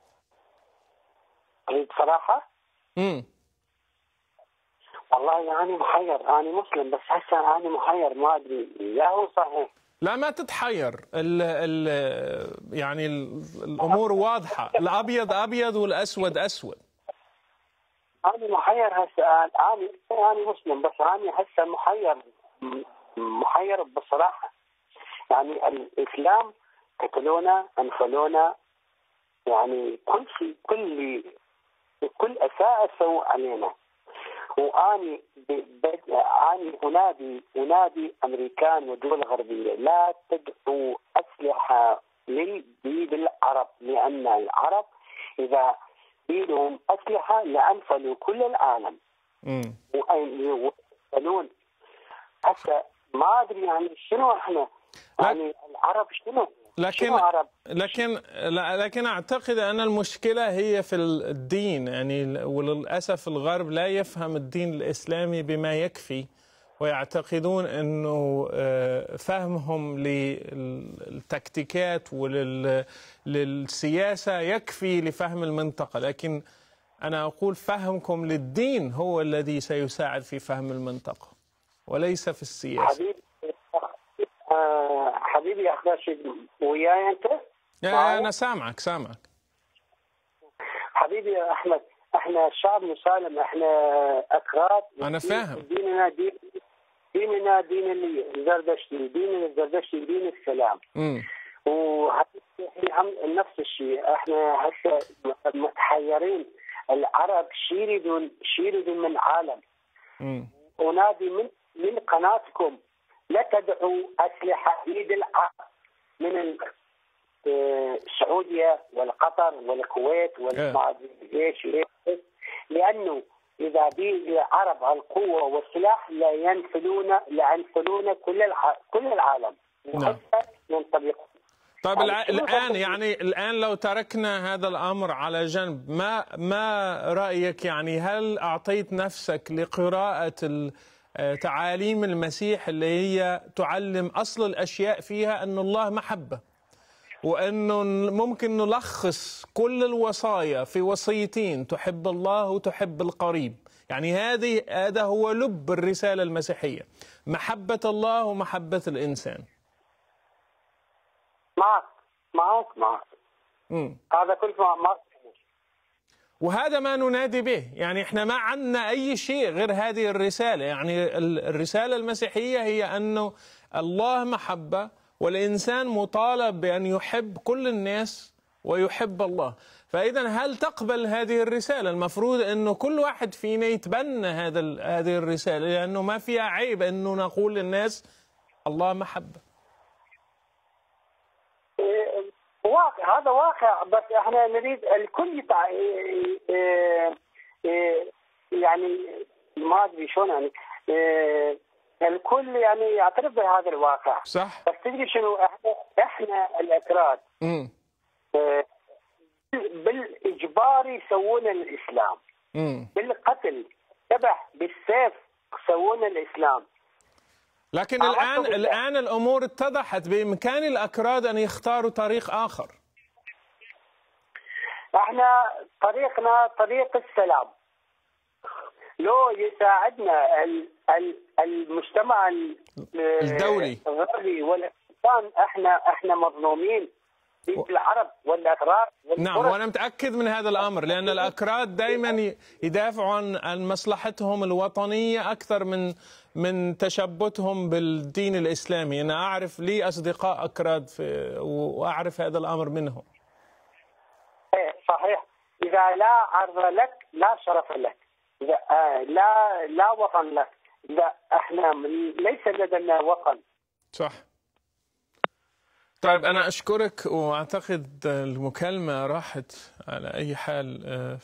أريد صراحة؟ امم والله يعني محير، أنا مسلم بس هسه أنا محير، ما أدري يا هو صحيح. لا ما تتحير، ال ال يعني ال الأمور واضحة، الأبيض أبيض والأسود أسود. أنا محير هسه، أنا أنا مسلم بس أنا هسه محير محير بصراحة. يعني الإسلام قتلونا انفلونا، يعني كل شيء كل كل أساءة سووا علينا. وأني أني أنادي أنادي أمريكان ودول غربية لا تدعوا أسلحة للبيد العرب، لأن العرب إذا بيدهم أسلحة لأنفلوا كل العالم. امم ويقتلون. حتى ما أدري يعني شنو إحنا يعني العرب شنو لكن لكن لكن اعتقد ان المشكله هي في الدين، يعني وللاسف الغرب لا يفهم الدين الاسلامي بما يكفي، ويعتقدون انه فهمهم للتكتيكات وللسياسه يكفي لفهم المنطقه، لكن انا اقول فهمكم للدين هو الذي سيساعد في فهم المنطقه وليس في السياسه. حبيبي يا أخ راشد، وياي أنت؟ يا أنا سامعك سامعك حبيبي يا أحمد، إحنا شعب مسالم، إحنا أكراد. أنا فاهم. ديننا دين ديننا دين الزردشتي، دين الزردشتي دين السلام. امم وهم نفس الشيء، إحنا هسه متحيرين. العرب شيردون شيردون من العالم. امم ونادي من من قناتكم لا تدعوا أسلحة يد العرب من السعودية والقطر والكويت والما ايش لأنه إذا بي العرب القوة والسلاح لا ينفلون لا ينفلون كل كل العالم وحتى ينطبق. طيب الآن يعني الآن لو تركنا هذا الأمر على جنب، ما ما رأيك؟ يعني هل أعطيت نفسك لقراءة تعاليم المسيح اللي هي تعلم أصل الأشياء فيها أن الله محبة، وأنه ممكن نلخص كل الوصايا في وصيتين: تحب الله وتحب القريب؟ يعني هذه هذا هو لب الرسالة المسيحية، محبة الله ومحبة الإنسان. معك معك معك مم. هذا كله معك. وهذا ما ننادي به، يعني احنا ما عندنا أي شيء غير هذه الرسالة. يعني الرسالة المسيحية هي أنه الله محبة، والإنسان مطالب بأن يحب كل الناس ويحب الله. فإذا هل تقبل هذه الرسالة؟ المفروض أنه كل واحد فينا يتبنى هذا هذه الرسالة، لأنه ما فيها عيب أنه نقول للناس الله محبة. واقع، هذا واقع، بس احنا نريد الكل يتع... يعني ما ادري شلون يعني الكل يعني يعترف بهذا الواقع. صح. بس تدري شنو، احنا احنا الاكراد امم بالاجبار يسوون الاسلام، امم بالقتل ذبح بالسيف يسوون الاسلام. لكن الآن الآن الأمور اتضحت، بإمكان الأكراد أن يختاروا طريق آخر. احنا طريقنا طريق السلام. لو يساعدنا المجتمع الدولي الغربي والإنسان، احنا احنا مظلومين العرب والأكراد. نعم، وأنا متأكد من هذا الأمر، لأن الأكراد دائما يدافعوا عن مصلحتهم الوطنية أكثر من من تشبثهم بالدين الإسلامي. أنا أعرف لي أصدقاء أكراد في وأعرف هذا الأمر منهم. صحيح. إذا لا عرض لك لا شرف لك، إذا لا لا وطن لك، إذا احنا ليس لدينا وطن. صح. طيب أنا أشكرك، وأعتقد المكالمة راحت على أي حال،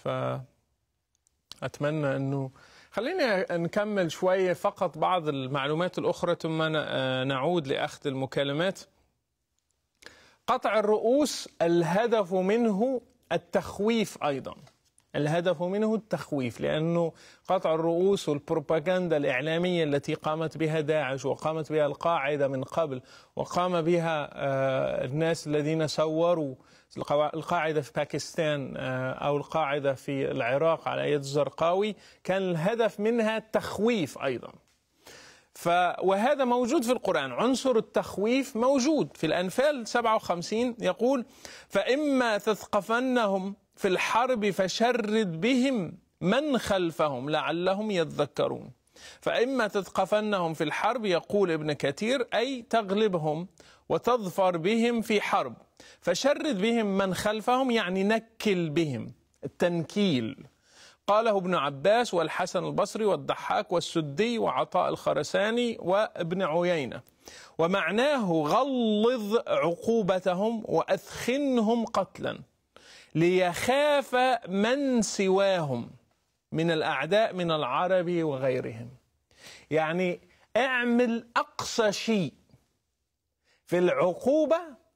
فأتمنى أنه خلينا نكمل شوية فقط بعض المعلومات الأخرى ثم نعود لأخذ المكالمات. قطع الرؤوس الهدف منه التخويف أيضا، الهدف منه التخويف، لأنه قطع الرؤوس والبروباغندا الإعلامية التي قامت بها داعش وقامت بها القاعدة من قبل وقام بها الناس الذين صوروا القاعدة في باكستان أو القاعدة في العراق على يد الزرقاوي، كان الهدف منها التخويف أيضا. ف وهذا موجود في القرآن، عنصر التخويف موجود في الأنفال سبعة وخمسين، يقول: فإما تثقفنهم في الحرب فشرد بهم من خلفهم لعلهم يذكرون. فإما تثقفنهم في الحرب، يقول ابن كثير، أي تغلبهم وتظفر بهم في حرب، فشرد بهم من خلفهم يعني نكل بهم، التنكيل. قاله ابن عباس والحسن البصري والضحاك والسدي وعطاء الخرساني وابن عيينة، ومعناه غلظ عقوبتهم وأثخنهم قتلا ليخاف من سواهم من الأعداء من العرب وغيرهم. يعني اعمل أقصى شيء في العقوبة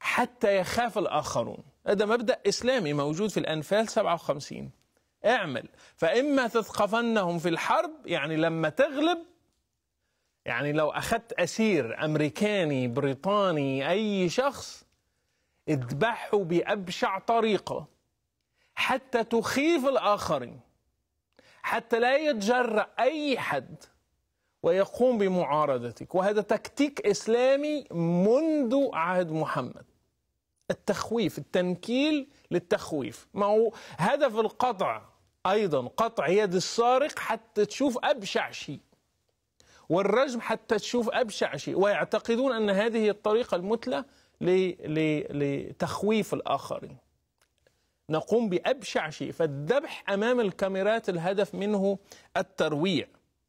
حتى يخاف الآخرون. هذا مبدأ إسلامي موجود في الأنفال سبعة وخمسين. اعمل فإما تثقفنهم في الحرب، يعني لما تغلب، يعني لو أخذت أسير أمريكاني بريطاني أي شخص اذبحه بأبشع طريقة حتى تخيف الآخرين، حتى لا يتجرأ أي حد ويقوم بمعارضتك. وهذا تكتيك إسلامي منذ عهد محمد، التخويف، التنكيل للتخويف. ما هو هدف القطع أيضا قطع يد السارق حتى تشوف أبشع شيء، والرجم حتى تشوف أبشع شيء، ويعتقدون أن هذه الطريقة المثلى لتخويف الآخرين. نقوم بأبشع شيء، فالذبح أمام الكاميرات الهدف منه الترويع.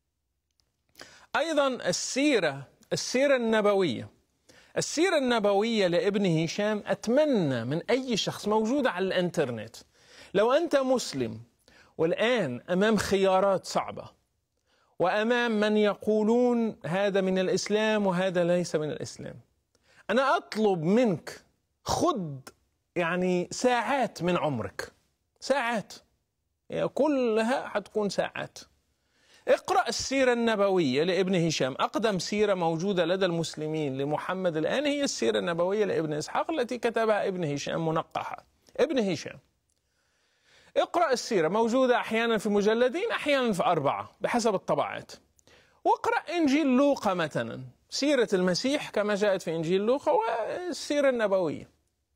أيضا السيرة السيرة النبوية السيرة النبوية لابن هشام أتمنى من أي شخص موجودة على الإنترنت، لو أنت مسلم والآن أمام خيارات صعبة وأمام من يقولون هذا من الإسلام وهذا ليس من الإسلام، أنا أطلب منك خذ يعني ساعات من عمرك، ساعات يعني كلها حتكون ساعات، اقرأ السيرة النبوية لابن هشام. أقدم سيرة موجودة لدى المسلمين لمحمد الآن هي السيرة النبوية لابن إسحاق التي كتبها ابن هشام منقحة. ابن هشام اقرأ السيرة، موجودة أحيانا في مجلدين أحيانا في أربعة بحسب الطبعات. واقرأ إنجيل لوقا مثلا، سيرة المسيح كما جاءت في إنجيل لوقا والسيرة النبوية،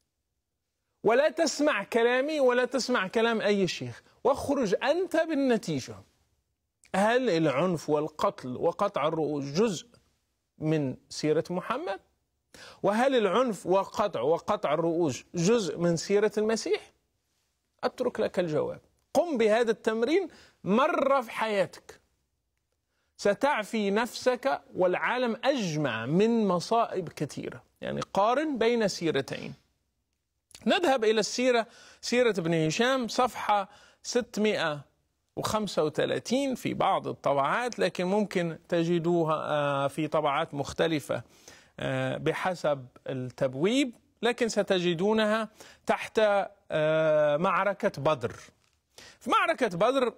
ولا تسمع كلامي ولا تسمع كلام أي شيخ، واخرج أنت بالنتيجة. هل العنف والقتل وقطع الرؤوس جزء من سيرة محمد؟ وهل العنف وقطع وقطع الرؤوس جزء من سيرة المسيح؟ أترك لك الجواب. قم بهذا التمرين مرة في حياتك، ستعفي نفسك والعالم أجمع من مصائب كثيرة. يعني قارن بين سيرتين. نذهب إلى السيرة، سيرة ابن هشام، صفحة ستمائة وخمسة وثلاثين في بعض الطبعات، لكن ممكن تجدوها في طبعات مختلفة بحسب التبويب، لكن ستجدونها تحت معركة بدر. في معركة بدر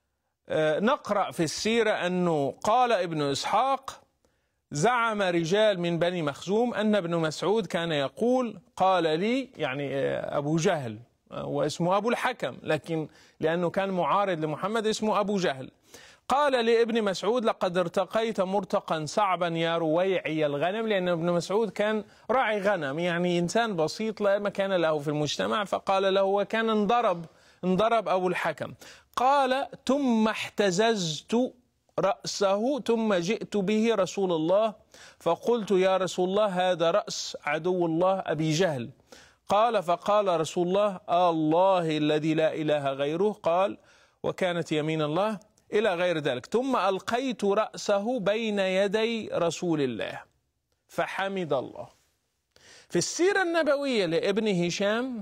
نقرأ في السيرة أنه قال ابن إسحاق: زعم رجال من بني مخزوم أن ابن مسعود كان يقول، قال لي، يعني أبو جهل واسمه أبو الحكم، لكن لأنه كان معارض لمحمد اسمه أبو جهل، قال لابن مسعود: لقد ارتقيت مرتقا صعبا يا رويعي الغنم، لأن ابن مسعود كان راعي غنم، يعني إنسان بسيط لا مكان له في المجتمع، فقال له، وكان انضرب انضرب أبو الحكم. قال: ثم احتززت رأسه ثم جئت به رسول الله فقلت: يا رسول الله، هذا رأس عدو الله أبي جهل. قال: فقال رسول الله: آه الله الذي لا إله غيره. قال: وكانت يمين الله، إلى غير ذلك. ثم ألقيت رأسه بين يدي رسول الله فحمد الله. في السيرة النبوية لابن هشام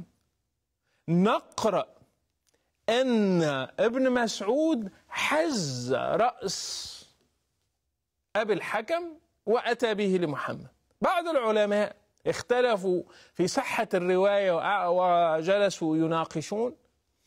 نقرأ أن ابن مسعود حز رأس أبي الحكم وأتى به لمحمد. بعض العلماء اختلفوا في صحة الرواية وجلسوا يناقشون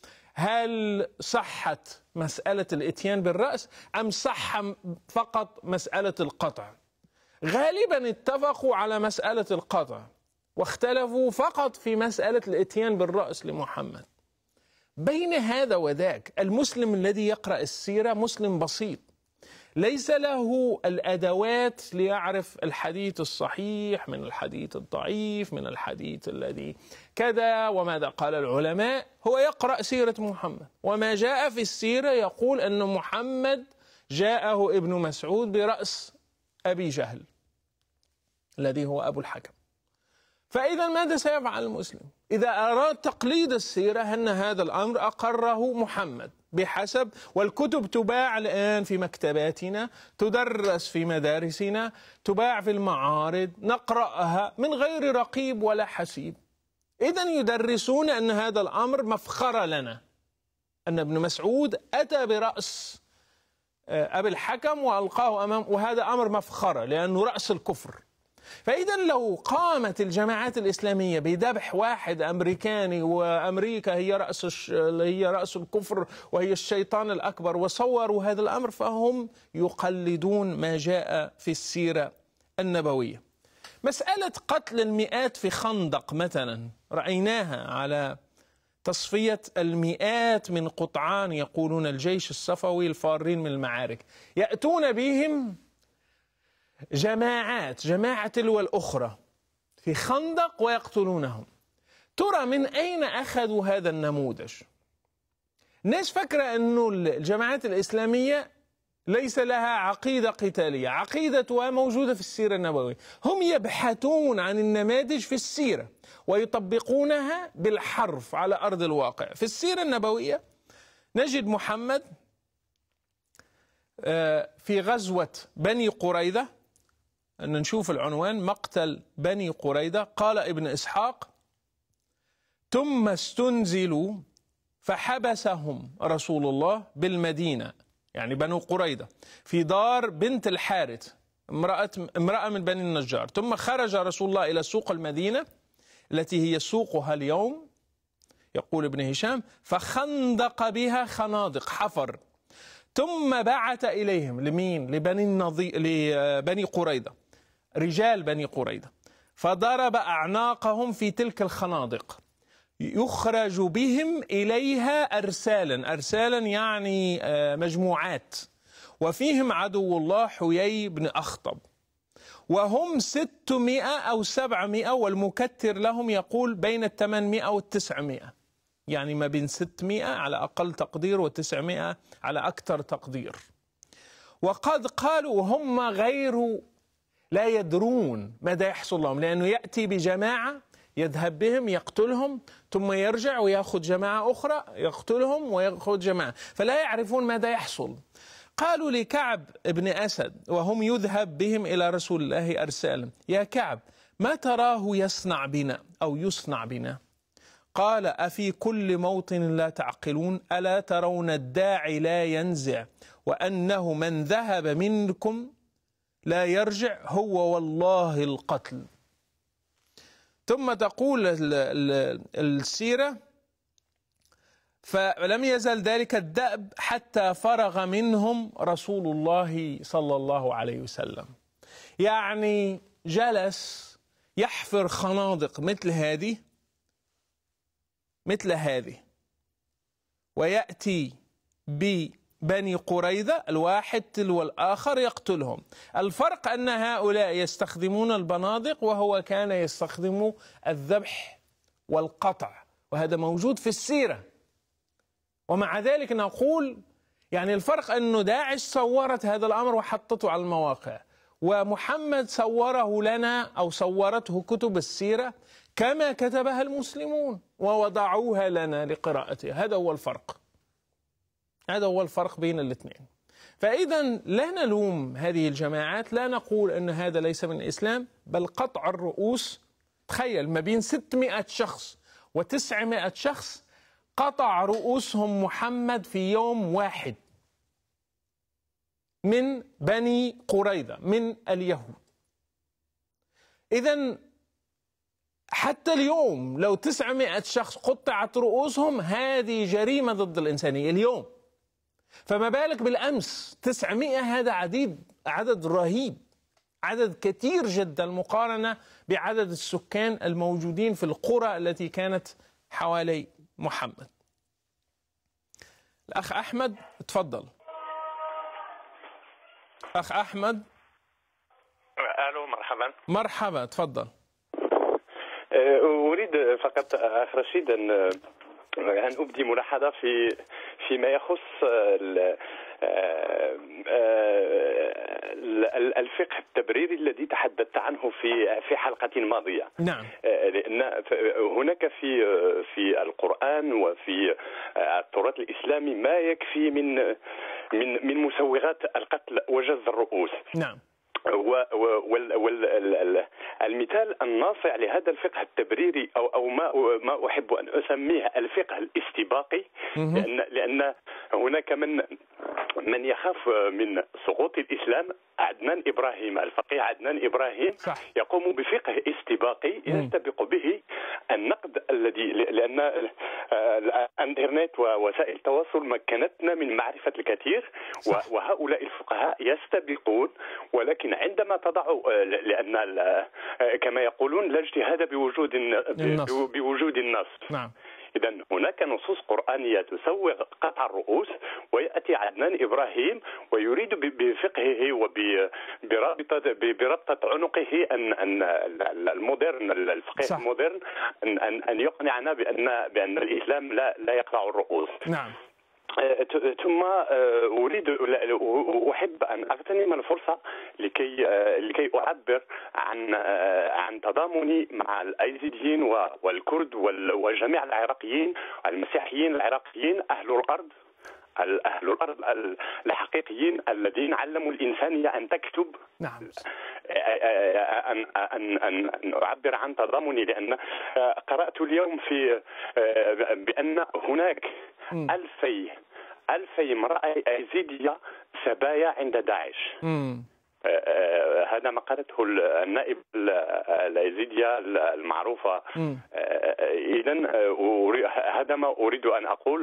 هل صحت مسألة الإتيان بالرأس أم صح فقط مسألة القطع. غالبا اتفقوا على مسألة القطع واختلفوا فقط في مسألة الإتيان بالرأس لمحمد. بين هذا وذاك المسلم الذي يقرأ السيرة مسلم بسيط، ليس له الأدوات ليعرف الحديث الصحيح من الحديث الضعيف من الحديث الذي كذا وماذا قال العلماء. هو يقرأ سيرة محمد، وما جاء في السيرة يقول أن محمد جاءه ابن مسعود برأس أبي جهل الذي هو أبو الحكم. فإذا ماذا سيفعل المسلم؟ إذا أراد تقليد السيرة أن هذا الأمر أقره محمد بحسب، والكتب تباع الآن في مكتباتنا، تدرس في مدارسنا، تباع في المعارض، نقرأها من غير رقيب ولا حسيب. إذن يدرسون أن هذا الأمر مفخرة لنا، أن ابن مسعود أتى برأس أبي الحكم وألقاه أمام، وهذا أمر مفخرة لأنه رأس الكفر. فإذا لو قامت الجماعات الإسلامية بذبح واحد أمريكاني وأمريكا هي رأس هي رأس الكفر وهي الشيطان الأكبر وصوروا هذا الأمر، فهم يقلدون ما جاء في السيرة النبوية. مسألة قتل المئات في خندق مثلا رأيناها على تصفية المئات من قطعان يقولون الجيش الصفوي الفارين من المعارك، يأتون بهم جماعات جماعة تلو الأخرى في خندق ويقتلونهم. ترى من أين أخذوا هذا النموذج؟ الناس فكرة أنه الجماعات الإسلامية ليس لها عقيدة قتالية، عقيدتها موجودة في السيرة النبوية. هم يبحثون عن النماذج في السيرة ويطبقونها بالحرف على أرض الواقع. في السيرة النبوية نجد محمد في غزوة بني قريظة، أن نشوف العنوان: مقتل بني قريظة. قال ابن إسحاق: ثم استنزلوا فحبسهم رسول الله بالمدينة، يعني بنو قريظة، في دار بنت الحارث امرأة, امرأة من بني النجار. ثم خرج رسول الله إلى سوق المدينة التي هي سوقها اليوم، يقول ابن هشام، فخندق بها خنادق، حفر. ثم بعث إليهم، لمين؟ لبني, النضي... لبني قريظة، رجال بني قريظة، فضرب أعناقهم في تلك الخنادق، يخرج بهم إليها أرسالا. أرسالا يعني مجموعات، وفيهم عدو الله حيي بن أخطب، وهم ستمائة أو سبعمائة، والمكتر لهم يقول بين الثمانمائة والتسعمائة، يعني ما بين ستمائة على أقل تقدير وتسعمائة على أكثر تقدير. وقد قالوا هم غير لا يدرون ماذا يحصل لهم، لأنه يأتي بجماعة يذهب بهم يقتلهم، ثم يرجع ويأخذ جماعة أخرى يقتلهم ويأخذ جماعة، فلا يعرفون ماذا يحصل. قالوا لكعب ابن أسد وهم يذهب بهم إلى رسول الله أرسالا: يا كعب، ما تراه يصنع بنا أو يصنع بنا؟ قال: أفي كل موطن لا تعقلون؟ ألا ترون الداعي لا ينزع، وأنه من ذهب منكم لا يرجع، هو والله القتل. ثم تقول السيرة: فلم يزل ذلك الدأب حتى فرغ منهم رسول الله صلى الله عليه وسلم. يعني جلس يحفر خنادق مثل هذه مثل هذه ويأتي ببني قريظة الواحد تلو الآخر يقتلهم. الفرق أن هؤلاء يستخدمون البنادق وهو كان يستخدم الذبح والقطع، وهذا موجود في السيرة. ومع ذلك نقول يعني الفرق أنه داعش صورت هذا الأمر وحطته على المواقع، ومحمد صوره لنا أو صورته كتب السيرة كما كتبها المسلمون ووضعوها لنا لقراءتها. هذا هو الفرق، هذا هو الفرق بين الاثنين. فإذا لا نلوم هذه الجماعات، لا نقول أن هذا ليس من الإسلام، بل قطع الرؤوس. تخيل ما بين ستمائة شخص وتسعمائة شخص قطع رؤوسهم محمد في يوم واحد من بني قريظة من اليهود. إذن حتى اليوم لو تسعمائة شخص قطعت رؤوسهم هذه جريمة ضد الإنسانية اليوم، فما بالك بالأمس؟ تسعمائة هذا عديد عدد رهيب، عدد كثير جدا مقارنة بعدد السكان الموجودين في القرى التي كانت حوالي محمد. الأخ أحمد تفضل. أخ أحمد. ألو، مرحبا. مرحبا، تفضل. أريد فقط أخ رشيد أن أن أبدي ملاحظة في فيما يخص الفقه التبريري الذي تحدثت عنه في في حلقة ماضية. نعم. لأن هناك في في القرآن وفي التراث الإسلامي ما يكفي من من من مسوغات القتل وجز الرؤوس. نعم. والمثال الناصع لهذا الفقه التبريري او او ما ما احب ان اسميه الفقه الاستباقي، لان لان هناك من من يخاف من سقوط الإسلام عدنان إبراهيم، الفقيه عدنان إبراهيم صح. يقوم بفقه استباقي يستبق به النقد الذي، لأن الإنترنت ووسائل التواصل مكنتنا من معرفة الكثير صح. وهؤلاء الفقهاء يستبقون، ولكن عندما تضع، لأن كما يقولون لا اجتهاد بوجود النص. بوجود النص نعم. إذا هناك نصوص قرآنية تسوغ قطع الرؤوس، ويأتي عدنان إبراهيم ويريد بفقهه وبرابطة بربطة عنقه أن أن المودرن الفقه صح. المودرن أن أن أن يقنعنا بأن بأن الإسلام لا لا يقطع الرؤوس. نعم. ثم أريد أحب أن أغتنم الفرصة لكي لكي أعبر عن عن تضامني مع الأيزيديين والكرد وجميع العراقيين المسيحيين العراقيين أهل الأرض أهل الأرض الحقيقيين الذين علموا الإنسانية أن تكتب. نعم. أن أن أن أعبر عن تضامني، لأن قرأت اليوم في بأن هناك ألفي ألفي امرأة أيزيدية سبايا عند داعش. مم. هذا ما قالته النائب الأيزيدية المعروفة. إذن هذا ما أريد أن أقول،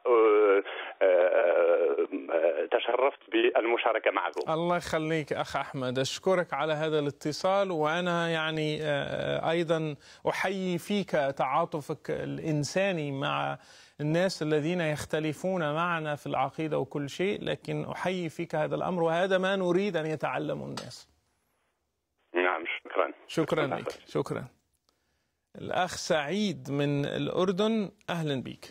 وتشرفت بالمشاركة معكم. الله يخليك أخ أحمد، أشكرك على هذا الاتصال، وأنا يعني أيضا أحيي فيك تعاطفك الإنساني مع الناس الذين يختلفون معنا في العقيدة وكل شيء، لكن أحيي فيك هذا الأمر، وهذا ما نريد أن يتعلمه الناس. نعم شكرا. شكرا لك. شكرا. الأخ سعيد من الأردن، أهلا بك.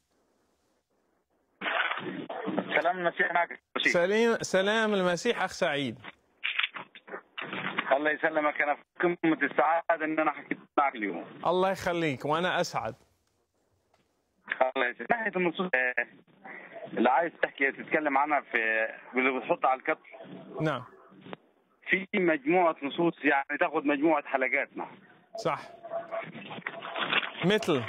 سلام المسيح معك. سلام سلام المسيح أخ سعيد. الله يسلمك، أنا في قمة السعادة أن أنا حكيت معك اليوم. الله يخليك، وأنا أسعد. الله يسلمك. ناحية النصوص اللي عايز تحكي تتكلم عنها في اللي بتحط على الكتب. نعم. في مجموعة نصوص يعني تاخذ مجموعة حلقاتنا. صح. مثل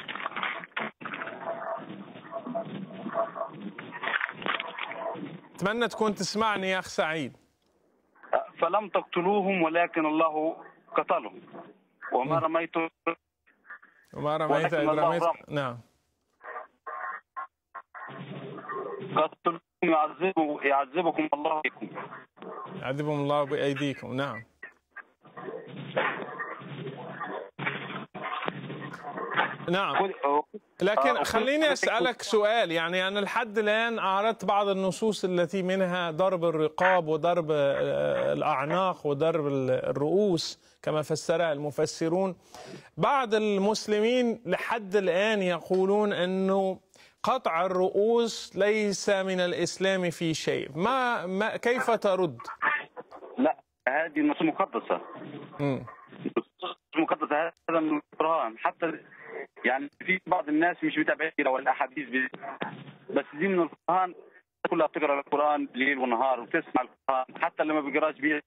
أتمنى تكون تسمعني يا أخ سعيد. فلم تقتلوهم ولكن الله قتلهم، وما رميت وما رميت إذ رميت. نعم. قتلوهم يعذبوا يعذبكم الله بكم. يعذبهم الله بأيديكم. نعم. نعم. لكن خليني أسألك سؤال، يعني أنا لحد الآن أعرضت بعض النصوص التي منها ضرب الرقاب وضرب الأعناق وضرب الرؤوس كما فسرها المفسرون. بعض المسلمين لحد الآن يقولون أنه قطع الرؤوس ليس من الإسلام في شيء. ما, ما كيف ترد؟ لا، هذه نصوص مقدسة. امم مقدسة، هذا من القرآن. حتى يعني في بعض الناس مش متابعين والأحاديث، بس دي من القرآن. كلها بتقرأ القرآن ليل ونهار وتسمع القرآن حتى لما بيقراش بيه.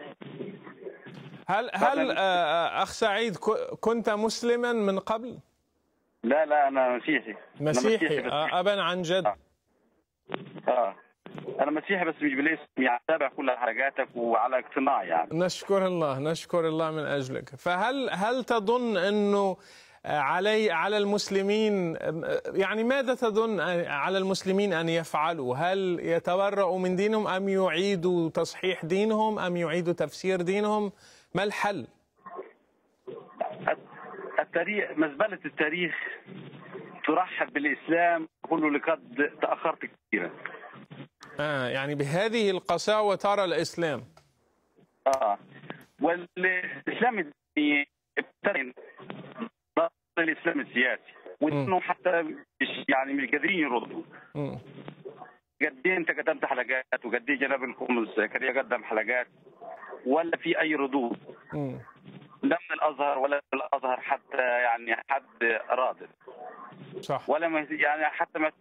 هل هل أخ سعيد كنت مسلما من قبل؟ لا لا، أنا مسيحي. مسيحي, أنا مسيحي أبا عن جد. آه. آه. أنا مسيحي بس مش بالاسم، يعني أتابع كل حلقاتك وعلى اقتناع يعني. نشكر الله، نشكر الله من أجلك. فهل هل تظن أنه علي على المسلمين، يعني ماذا تظن على المسلمين أن يفعلوا؟ هل يتورعوا من دينهم أم يعيدوا تصحيح دينهم أم يعيدوا تفسير دينهم؟ ما الحل؟ التاريخ، مزبلة التاريخ ترحب بالإسلام، تقول لقد تأخرت كثيرا. آه يعني بهذه القساوة ترى الإسلام. آه والإسلام يبتغي الإسلام السياسي، وإنه حتى مش يعني مش قادرين يردوا. قد إيه أنت قدمت حلقات، وقد إيه جناب القنصل زكريا قدم حلقات، ولا في أي ردود. م. لا من الأزهر ولا من الأزهر حتى يعني حد رادد. صح. ولا ما يعني حتى ما.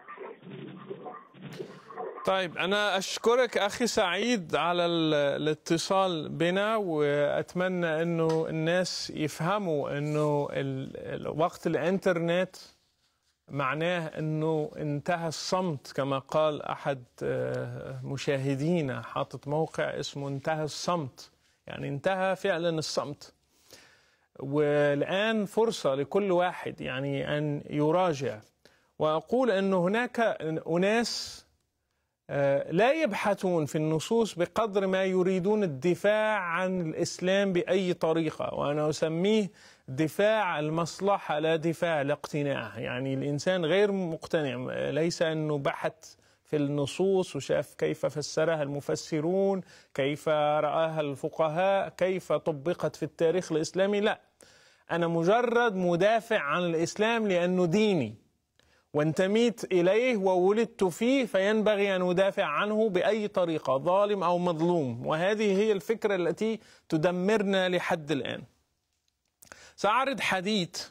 طيب أنا أشكرك أخي سعيد على الاتصال بنا، وأتمنى أنه الناس يفهموا أنه وقت الإنترنت معناه أنه انتهى الصمت، كما قال أحد مشاهدينا حاطط موقع اسمه انتهى الصمت، يعني انتهى فعلا الصمت. والآن فرصة لكل واحد يعني أن يراجع. وأقول أن هناك أناس لا يبحثون في النصوص بقدر ما يريدون الدفاع عن الإسلام بأي طريقة، وأنا أسميه دفاع المصلحة لا دفاع الاقتناع. يعني الإنسان غير مقتنع، ليس أنه بحث في النصوص وشاف كيف فسرها المفسرون، كيف رآها الفقهاء، كيف طبقت في التاريخ الإسلامي، لا، أنا مجرد مدافع عن الإسلام لأنه ديني وانتميت إليه وولدت فيه، فينبغي أن أدافع عنه بأي طريقة، ظالم أو مظلوم. وهذه هي الفكرة التي تدمرنا لحد الآن. سأعرض حديث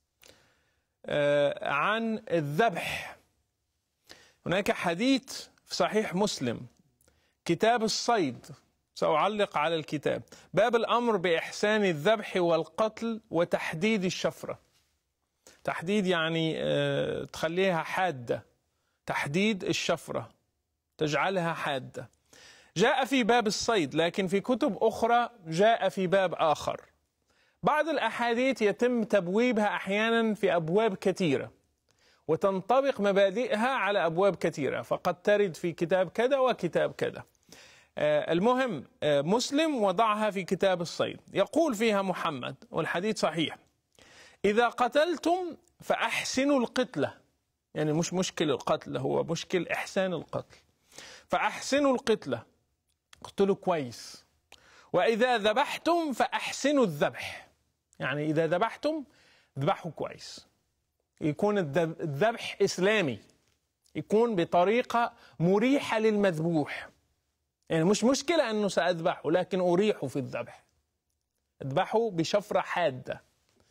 عن الذبح. هناك حديث في صحيح مسلم كتاب الصيد، سأعلق على الكتاب، باب الأمر بإحسان الذبح والقتل وتحديد الشفرة. تحديد يعني تخليها حادة، تحديد الشفرة تجعلها حادة. جاء في باب الصيد، لكن في كتب أخرى جاء في باب آخر. بعض الأحاديث يتم تبويبها أحيانا في أبواب كثيرة، وتنطبق مبادئها على أبواب كثيرة، فقد ترد في كتاب كذا وكتاب كذا. المهم مسلم وضعها في كتاب الصيد، يقول فيها محمد، والحديث صحيح: إذا قتلتم فأحسنوا القتلة. يعني مش مشكل القتل، هو مشكل إحسان القتل. فأحسنوا القتلة، اقتلوا كويس. وإذا ذبحتم فأحسنوا الذبح، يعني إذا ذبحتم ذبحوا كويس، يكون الذبح إسلامي، يكون بطريقة مريحة للمذبوح. يعني مش مشكلة أنه سأذبحه، لكن أريحه في الذبح. اذبحوا بشفرة حادة.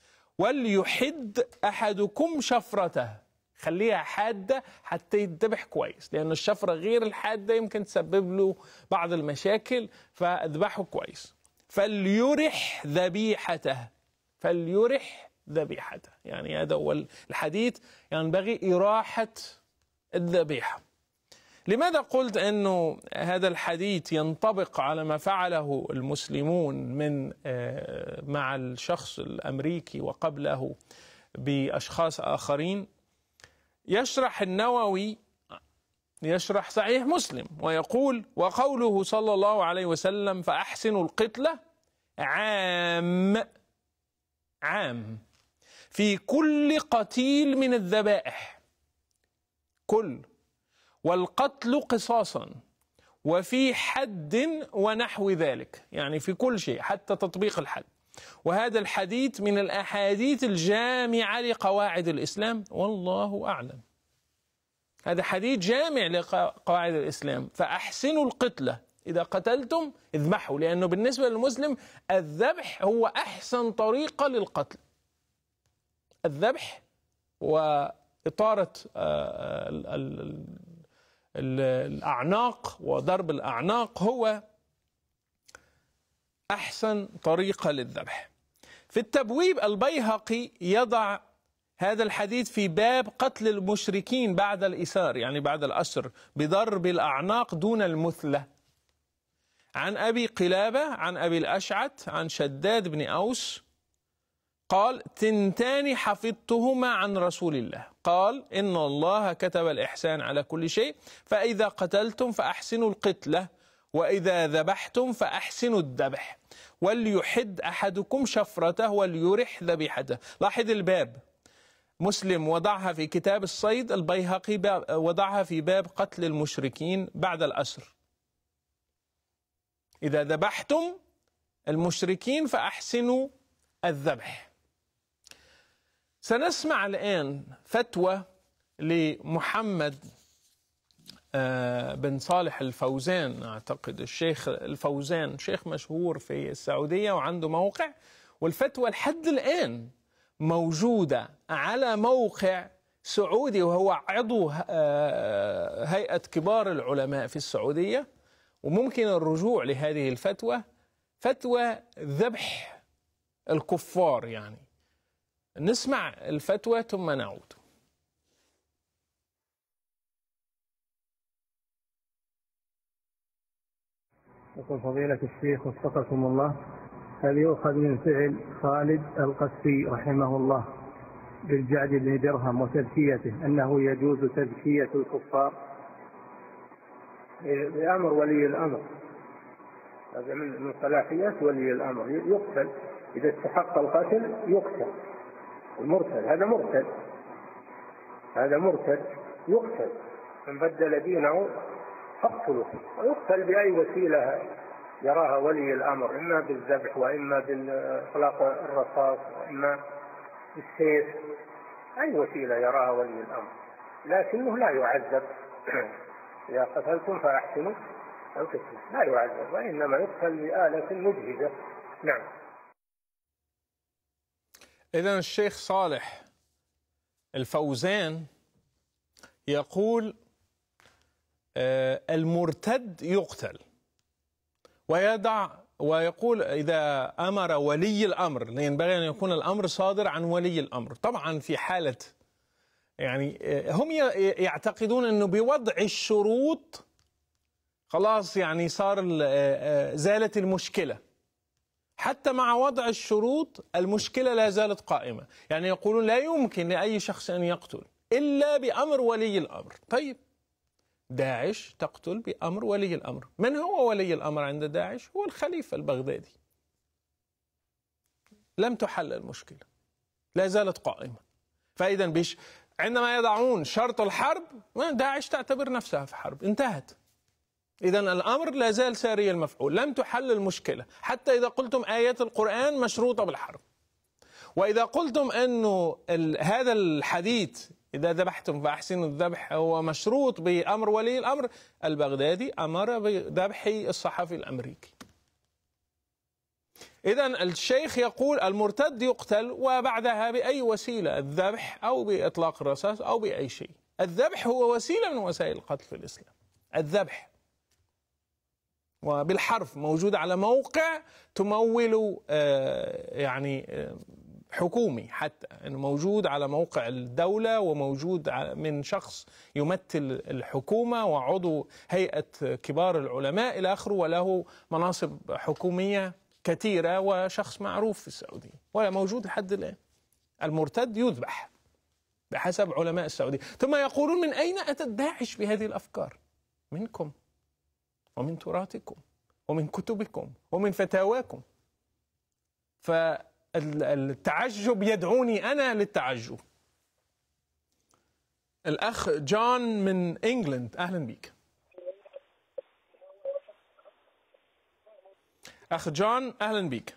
وليحد أحدكم شفرته، خليها حادة حتى يذبح كويس، لأن الشفرة غير الحادة يمكن تسبب له بعض المشاكل، فاذبحه كويس. فليرح ذبيحته، فليرح ذبيحته، يعني هذا هو الحديث، ينبغي يعني إراحة الذبيحة. لماذا قلت أنه هذا الحديث ينطبق على ما فعله المسلمون من مع الشخص الأمريكي وقبله بأشخاص آخرين؟ يشرح النووي، يشرح صحيح مسلم ويقول: وقوله صلى الله عليه وسلم فأحسنوا القتلة عام، عام في كل قتيل من الذبائح، كل، والقتل قصاصا، وفي حد ونحو ذلك، يعني في كل شيء حتى تطبيق الحد. وهذا الحديث من الأحاديث الجامعة لقواعد الإسلام، والله أعلم. هذا حديث جامع لقواعد الإسلام. فأحسنوا القتلة، إذا قتلتم اذبحوا، لأنه بالنسبة للمسلم الذبح هو أحسن طريقة للقتل. الذبح وإطارة الأعناق وضرب الأعناق هو أحسن طريقة للذبح. في التبويب البيهقي يضع هذا الحديث في باب قتل المشركين بعد الإسار، يعني بعد الأسر، بضرب الأعناق دون المثلة. عن أبي قلابة عن أبي الأشعث عن شداد بن أوس قال: تنتان حفظتهما عن رسول الله، قال: إن الله كتب الإحسان على كل شيء، فإذا قتلتم فأحسنوا القتلة، وإذا ذبحتم فأحسنوا الذبح، وليحد أحدكم شفرته وليرح ذبيحته. لاحظ الباب، مسلم وضعها في كتاب الصيد، البيهقي وضعها في باب قتل المشركين بعد الأسر. إذا ذبحتم المشركين فأحسنوا الذبح. سنسمع الآن فتوى لمحمد بن صالح الفوزان، أعتقد الشيخ الفوزان شيخ مشهور في السعودية وعنده موقع، والفتوى لحد الآن موجودة على موقع سعودي، وهو عضو هيئة كبار العلماء في السعودية، وممكن الرجوع لهذه الفتوى، فتوى ذبح الكفار. يعني نسمع الفتوى ثم نعود. يقول فضيلة الشيخ وفقكم الله، هل يؤخذ من فعل خالد القسي رحمه الله بالجعد بن درهم وتزكيته أنه يجوز تزكية الكفار بأمر ولي الأمر؟ هذا من صلاحيات ولي الأمر، يقتل إذا استحق القتل، يقتل المرتد، هذا مرتد، هذا مرتد يقتل، من بدل دينه فاقتله، ويقتل بأي وسيلة يراها ولي الأمر، إما بالذبح وإما بالإطلاق الرصاص وإما بالسيف، أي وسيلة يراها ولي الأمر، لكنه لا يعذب. إذا قتلتم فأحسنوا القتل، لا يعذب، وإنما يقتل بآلة مجهدة. نعم. إذن الشيخ صالح الفوزان يقول المرتد يقتل، ويدع ويقول إذا أمر ولي الأمر، ينبغي أن يكون الأمر صادر عن ولي الأمر. طبعا في حالة يعني هم يعتقدون أنه بوضع الشروط خلاص يعني صار زالت المشكلة، حتى مع وضع الشروط المشكلة لا زالت قائمة، يعني يقولون لا يمكن لأي شخص أن يقتل إلا بأمر ولي الأمر. طيب داعش تقتل بأمر ولي الأمر، من هو ولي الأمر عند داعش؟ هو الخليفة البغدادي. لم تحل المشكلة، لا زالت قائمة. فإذا بيش عندما يضعون شرط الحرب، داعش تعتبر نفسها في حرب، انتهت. إذا الأمر لا زال ساري المفعول، لم تحل المشكلة، حتى إذا قلتم آيات القرآن مشروطة بالحرب، وإذا قلتم أنه هذا الحديث إذا ذبحتم فأحسنوا الذبح هو مشروط بأمر ولي الأمر، البغدادي أمر بذبح الصحفي الأمريكي. إذا الشيخ يقول المرتد يقتل، وبعدها بأي وسيلة، الذبح أو بإطلاق الرصاص أو بأي شيء. الذبح هو وسيلة من وسائل القتل في الإسلام، الذبح، وبالحرف موجود على موقع تمول يعني حكومي، حتى انه موجود على موقع الدولة، وموجود من شخص يمثل الحكومة وعضو هيئة كبار العلماء إلى آخره، وله مناصب حكومية كثيرة، وشخص معروف في السعودية، ولا موجود لحد الآن. المرتد يذبح بحسب علماء السعودية. ثم يقولون من أين أتت داعش بهذه الأفكار؟ منكم، ومن تراثكم، ومن كتبكم، ومن فتاواكم. فالتعجب يدعوني أنا للتعجب. الأخ جون من إنجلند، أهلا بك. أخ جون أهلا بك.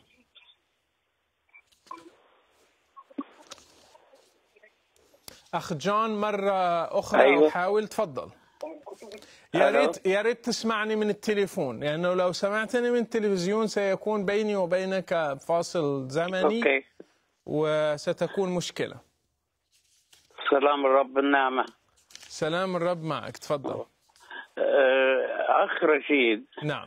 أخ جون مرة أخرى أيوة. أحاول، تفضل. يا ريت يا ريت تسمعني من التليفون، لأنه يعني لو سمعتني من التلفزيون سيكون بيني وبينك فاصل زمني. أوكي. وستكون مشكلة. سلام الرب النعمة. سلام الرب معك، تفضل. أخ رشيد. نعم.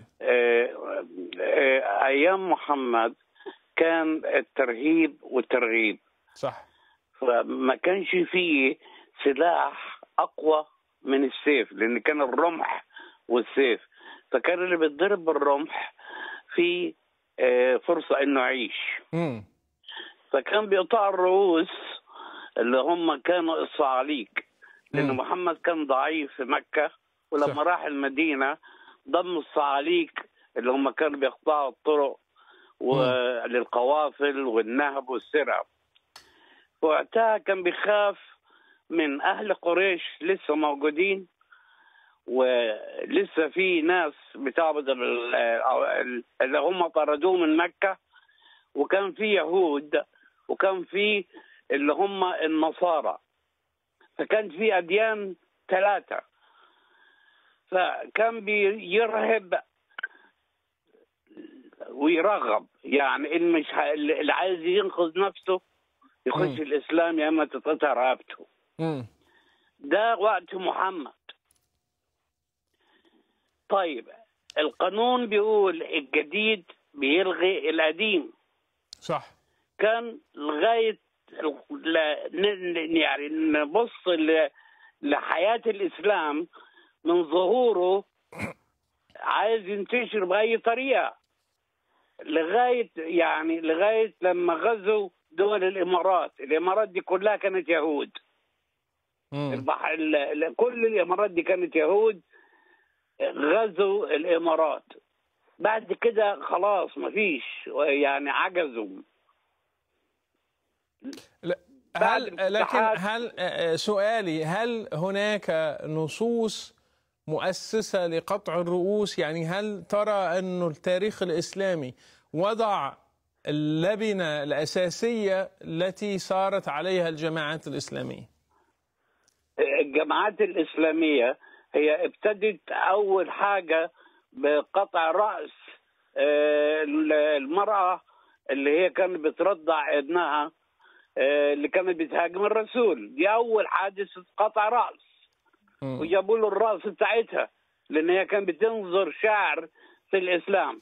أيام محمد كان الترهيب والترغيب. صح. فما كانش فيه سلاح أقوى من السيف، لأن كان الرمح والسيف، فكان اللي بيتضرب بالرمح في فرصة إنه يعيش. م. فكان بيقطع الرؤوس اللي هم كانوا الصعاليك، لأن م. محمد كان ضعيف في مكة، ولما صح. راح المدينة ضم الصعاليك اللي هم كانوا بيقطعوا الطرق للقوافل والنهب والسرعة. وقتها كان بيخاف من أهل قريش لسه موجودين، ولسه في ناس بتعبد اللي هم طردوه من مكة، وكان في يهود، وكان في اللي هم النصارى، فكان في أديان ثلاثة. فكان بيرهب ويرغب، يعني اللي مش اللي عايز ينقذ نفسه يخش الإسلام، يا إما تتقطع رقبته. ده وقت محمد. طيب القانون بيقول الجديد بيلغي القديم. صح. كان لغاية يعني نبص لحياة الإسلام من ظهوره عايز ينتشر بأي طريقة، لغاية يعني لغاية لما غزوا دول الإمارات. الإمارات دي كلها كانت يهود. البحر كل الإمارات دي كانت يهود، غزوا الإمارات. بعد كده خلاص مفيش، يعني عجزوا. هل لكن هل سؤالي هل هناك نصوص مؤسسة لقطع الرؤوس؟ يعني هل ترى أن التاريخ الإسلامي وضع اللبنة الأساسية التي سارت عليها الجماعات الإسلامية؟ الجماعات الإسلامية هي ابتدت أول حاجة بقطع رأس المرأة اللي هي كانت بترضع ابنها اللي كانت بتهاجم الرسول. دي أول حادثة قطع رأس، وجابوا له الرأس بتاعتها لأن هي كانت بتنظر شعر في الإسلام.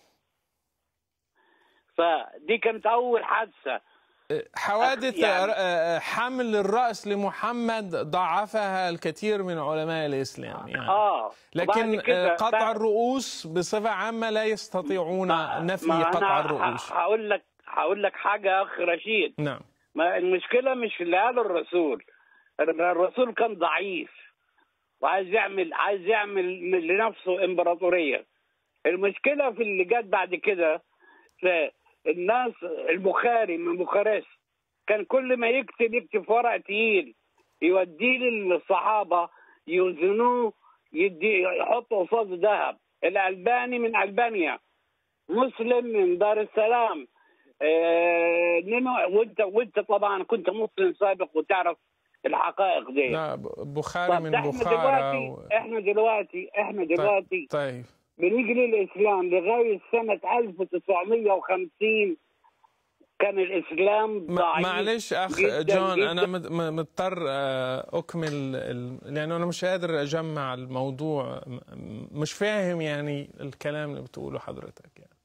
فدي كانت أول حادثة. حوادث يعني حمل الرأس لمحمد ضعفها الكثير من علماء الإسلام يعني. آه لكن قطع الرؤوس بصفة عامة لا يستطيعون نفي قطع الرؤوس. هقول لك هقول لك حاجة أخ رشيد. نعم. ما المشكلة مش في اللي قاله الرسول. الرسول كان ضعيف وعايز يعمل عايز يعمل لنفسه إمبراطورية. المشكلة في اللي جت بعد كده، الناس البخاري من بوخارست كان كل ما يكتب يكتب ورق تقيل يوديه للصحابة يوزنوه، يدي يحطوا قصاده ذهب. الألباني من ألبانيا، مسلم من دار السلام. آه وانت وانت طبعا كنت مسلم سابق وتعرف الحقائق دي. لا بخاري من بخارى. دلوقتي و... احنا دلوقتي احنا دلوقتي طيب, طيب. بنيجي للإسلام لغاية سنة ألف وتسعمية وخمسين كان الإسلام ضعيف. معلش أخ جداً جون جداً. أنا مضطر أكمل لأنه أنا مش قادر أجمع الموضوع، مش فاهم يعني الكلام اللي بتقوله حضرتك يعني.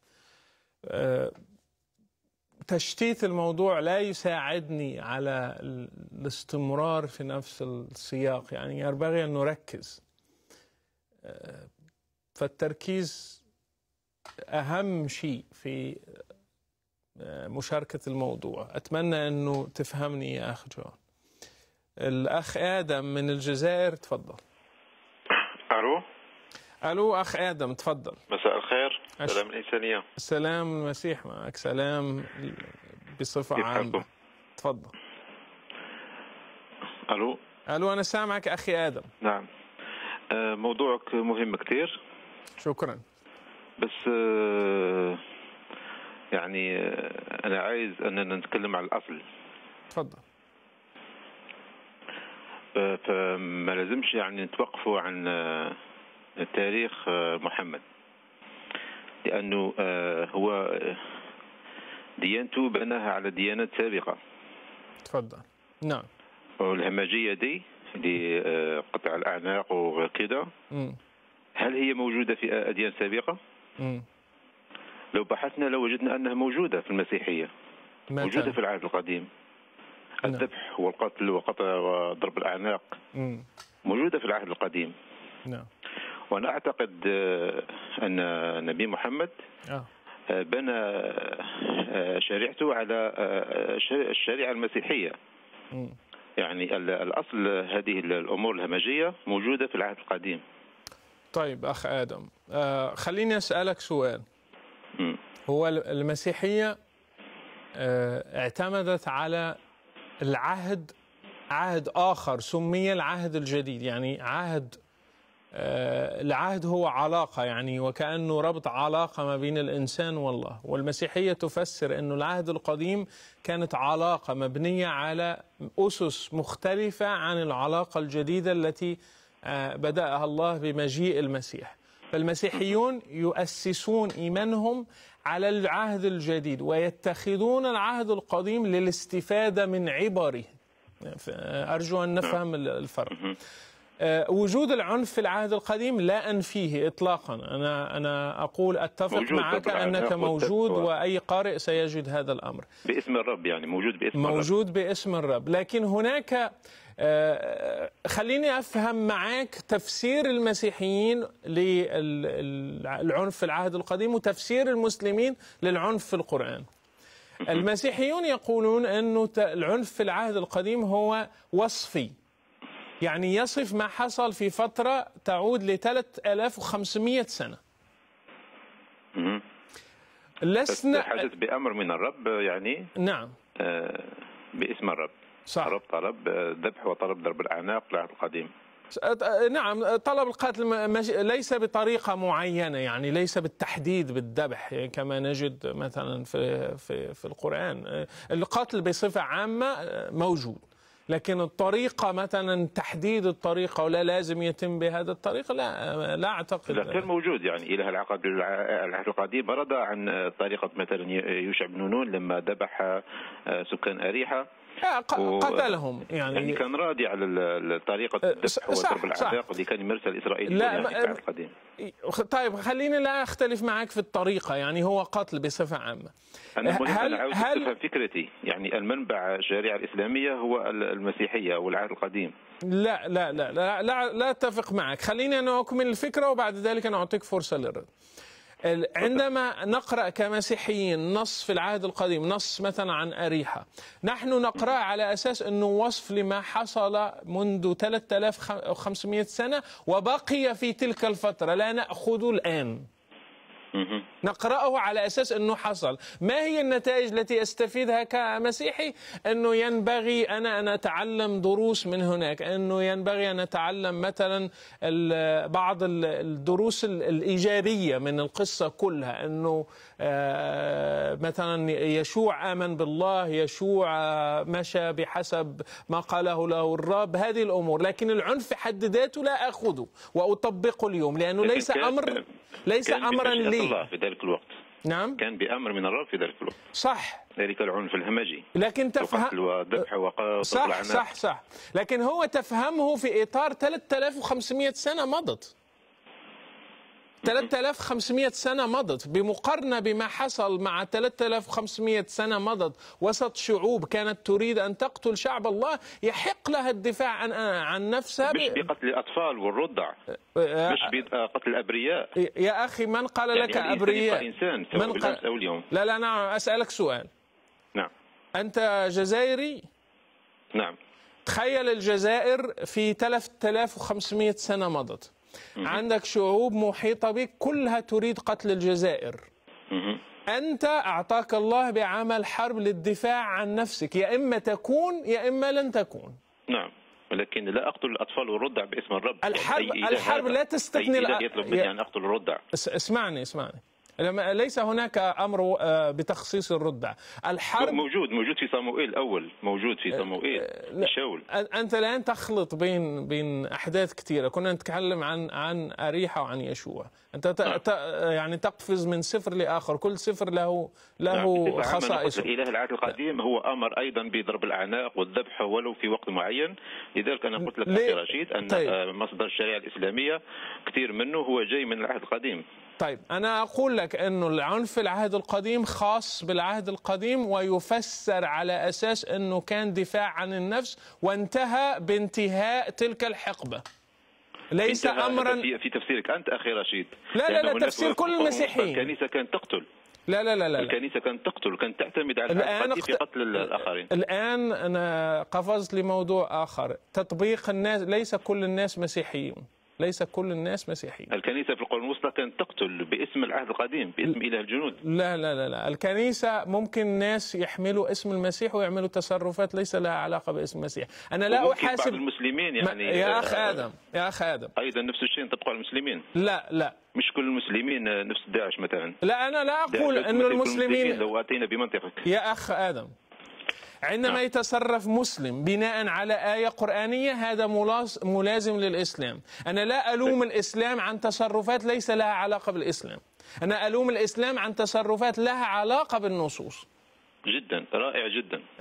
تشتيت الموضوع لا يساعدني على الاستمرار في نفس السياق، يعني ينبغي أن نركز. فالتركيز أهم شيء في مشاركة الموضوع. أتمنى أنه تفهمني يا أخ جون. الأخ آدم من الجزائر تفضل. ألو ألو أخ آدم تفضل. مساء الخير. أش... سلام الإنسانية. سلام المسيح معك. سلام بصفة عامة. تفضل. ألو ألو أنا سامعك أخي آدم. نعم. موضوعك مهم كتير. شكرا. بس يعني أنا عايز أننا نتكلم على الأصل. تفضل. فما لازمش يعني نتوقفوا عن تاريخ محمد، لأنه هو ديانته بناها على ديانات سابقة. تفضل. نعم. والهمجية دي لقطع الأعناق وكذا، هل هي موجودة في أديان سابقة؟ مم. لو بحثنا لو وجدنا أنها موجودة في المسيحية، مثلا. موجودة في العهد القديم. نعم. الذبح والقتل وقطع وضرب الأعناق مم. موجودة في العهد القديم. نعم. وأنا أعتقد أن النبي محمد آه. بنى شريعته على الشريعة المسيحية. مم. يعني الأصل هذه الأمور الهمجية موجودة في العهد القديم. طيب أخ آدم، آه خليني أسألك سؤال. م. هو المسيحية آه اعتمدت على العهد، عهد آخر سمي العهد الجديد، يعني عهد آه العهد هو علاقة، يعني وكأنه ربط علاقة ما بين الإنسان والله. والمسيحية تفسر أنه العهد القديم كانت علاقة مبنية على أسس مختلفة عن العلاقة الجديدة التي آه بدأها الله بمجيء المسيح. فالمسيحيون يؤسسون إيمانهم على العهد الجديد ويتخذون العهد القديم للاستفادة من عبره. أرجو أن نفهم الفرق. وجود العنف في العهد القديم لا أنفيه إطلاقا. أنا أنا أقول أتفق معك أنك موجود، وأي قارئ سيجد هذا الأمر باسم الرب، يعني موجود باسم موجود الرب موجود باسم الرب. لكن هناك خليني أفهم معك تفسير المسيحيين للعنف في العهد القديم وتفسير المسلمين للعنف في القرآن. المسيحيون يقولون أن العنف في العهد القديم هو وصفي، يعني يصف ما حصل في فترة تعود ل ثلاثة آلاف وخمسمئة سنة. لسنا حدث بأمر من الرب، يعني نعم آه باسم الرب. صح. الرب طلب ذبح وطلب ضرب الأعناق في العهد القديم. نعم، طلب القتل ليس بطريقة معينة، يعني ليس بالتحديد بالذبح كما نجد مثلا في في في القرآن. القتل بصفة عامة موجود، لكن الطريقة مثلا تحديد الطريقة ولا لازم يتم بهذا الطريقة، لا لا أعتقد. لا كان موجود، يعني إله العقد العهد القديم رد عن طريقة مثلا يوشع بن نون لما ذبح سكان أريحة قتلهم، يعني, يعني كان راضي على طريقة الذبح وضرب الأعناق اللي كان يمارسها الإسرائيلي في العهد القديم. طيب خليني لا أختلف معك في الطريقة، يعني هو قتل بصفة عامة. أنا هل عاوز تفهم فكرتي، يعني المنبع الشريعة الإسلامية هو المسيحية والعهد القديم. لا لا لا لا لا, لا أتفق معك. خليني أنا أكمل الفكرة وبعد ذلك أنا أعطيك فرصة للرد. عندما نقرأ كمسيحيين نص في العهد القديم، نص مثلا عن أريحة، نحن نقرأ على أساس أنه وصف لما حصل منذ ثلاثة آلاف وخمسمئة سنة وبقي في تلك الفترة، لا نأخذ الآن، نقرأه على أساس أنه حصل. ما هي النتائج التي أستفيدها كمسيحي؟ أنه ينبغي أنا أن أتعلم دروس من هناك، أنه ينبغي أن أتعلم مثلا بعض الدروس الإيجابية من القصة كلها، أنه مثلا يشوع آمن بالله، يشوع مشى بحسب ما قاله له الرب، هذه الأمور. لكن العنف في حد ذاته لا أخذه وأطبقه اليوم، لأنه ليس أمر ليس أمرا لي الله في ذلك الوقت. نعم، كان بأمر من الرب في ذلك الوقت. صح، ذلك العنف الهمجي، لكن تفهم وذبح وقتل صح صح صح لكن هو تفهمه في إطار ثلاثة آلاف وخمسمئة سنة مضت. ثلاثة آلاف وخمسمئة سنة مضت بمقارنة بما حصل مع ثلاثة آلاف وخمسمئة سنة مضت وسط شعوب كانت تريد أن تقتل شعب الله، يحق لها الدفاع عن عن نفسها، مش بقتل الأطفال والرضع، مش بقتل الأبرياء. يا أخي من قال يعني لك يعني أبرياء؟ إنسان من قال... أو اليوم. لا لا نعم، أسألك سؤال. نعم. أنت جزائري؟ نعم. تخيل الجزائر في ثلاثة آلاف وخمسمئة سنة مضت، عندك شعوب محيطة بك كلها تريد قتل الجزائر. أنت أعطاك الله بعمل حرب للدفاع عن نفسك، يا إما تكون يا إما لن تكون. نعم، ولكن لا أقتل الأطفال والرضع باسم الرب. الحرب الحرب لا تستثني. أي إله يطلب مني أن أقتل الرضع. اسمعني اسمعني ليس هناك أمر بتخصيص الرضع. الحرب موجود موجود في صموئيل الأول، موجود في صموئيل شاول. أنت الآن تخلط بين بين أحداث كثيرة. كنا نتكلم عن عن أريحة وعن يشوع. أنت ت... ت... يعني تقفز من صفر لآخر، كل صفر له له خصائص. الإله العهد القديم هو أمر أيضا بضرب الأعناق والذبح ولو في وقت معين. لذلك أنا قلت لك أخي رشيد أن طيب. مصدر الشريعة الإسلامية كثير منه هو جاي من العهد القديم. طيب أنا أقول لك أنه العنف في العهد القديم خاص بالعهد القديم، ويفسر على أساس أنه كان دفاع عن النفس وانتهى بانتهاء تلك الحقبة، ليس أمرا في تفسيرك أنت أخي رشيد. لا لا لا تفسير كل المسيحيين. الكنيسة كانت تقتل. لا لا لا لا الكنيسة كانت تقتل، كانت تعتمد على القتل في قتل الآخرين. الآن أنا قفزت لموضوع آخر، تطبيق الناس. ليس كل الناس مسيحيون، ليس كل الناس مسيحيين. الكنيسة في القرون الوسطى كانت تقتل باسم العهد القديم، باسم إله الجنود. لا لا لا لا الكنيسة ممكن ناس يحملوا اسم المسيح ويعملوا تصرفات ليس لها علاقة باسم المسيح. أنا لا أحاسب بعض المسلمين يعني يا أخ آدم يا أخ آدم أيضا نفس الشيء ينطبق على المسلمين. لا لا مش كل المسلمين نفس داعش مثلا. لا أنا لا أقول أن المسلمين. لو أتينا بمنطقك يا أخ آدم، عندما يتصرف مسلم بناء على آية قرآنية هذا ملازم للإسلام. أنا لا ألوم الإسلام عن تصرفات ليس لها علاقة بالإسلام، أنا ألوم الإسلام عن تصرفات لها علاقة بالنصوص. جدا رائع جدا.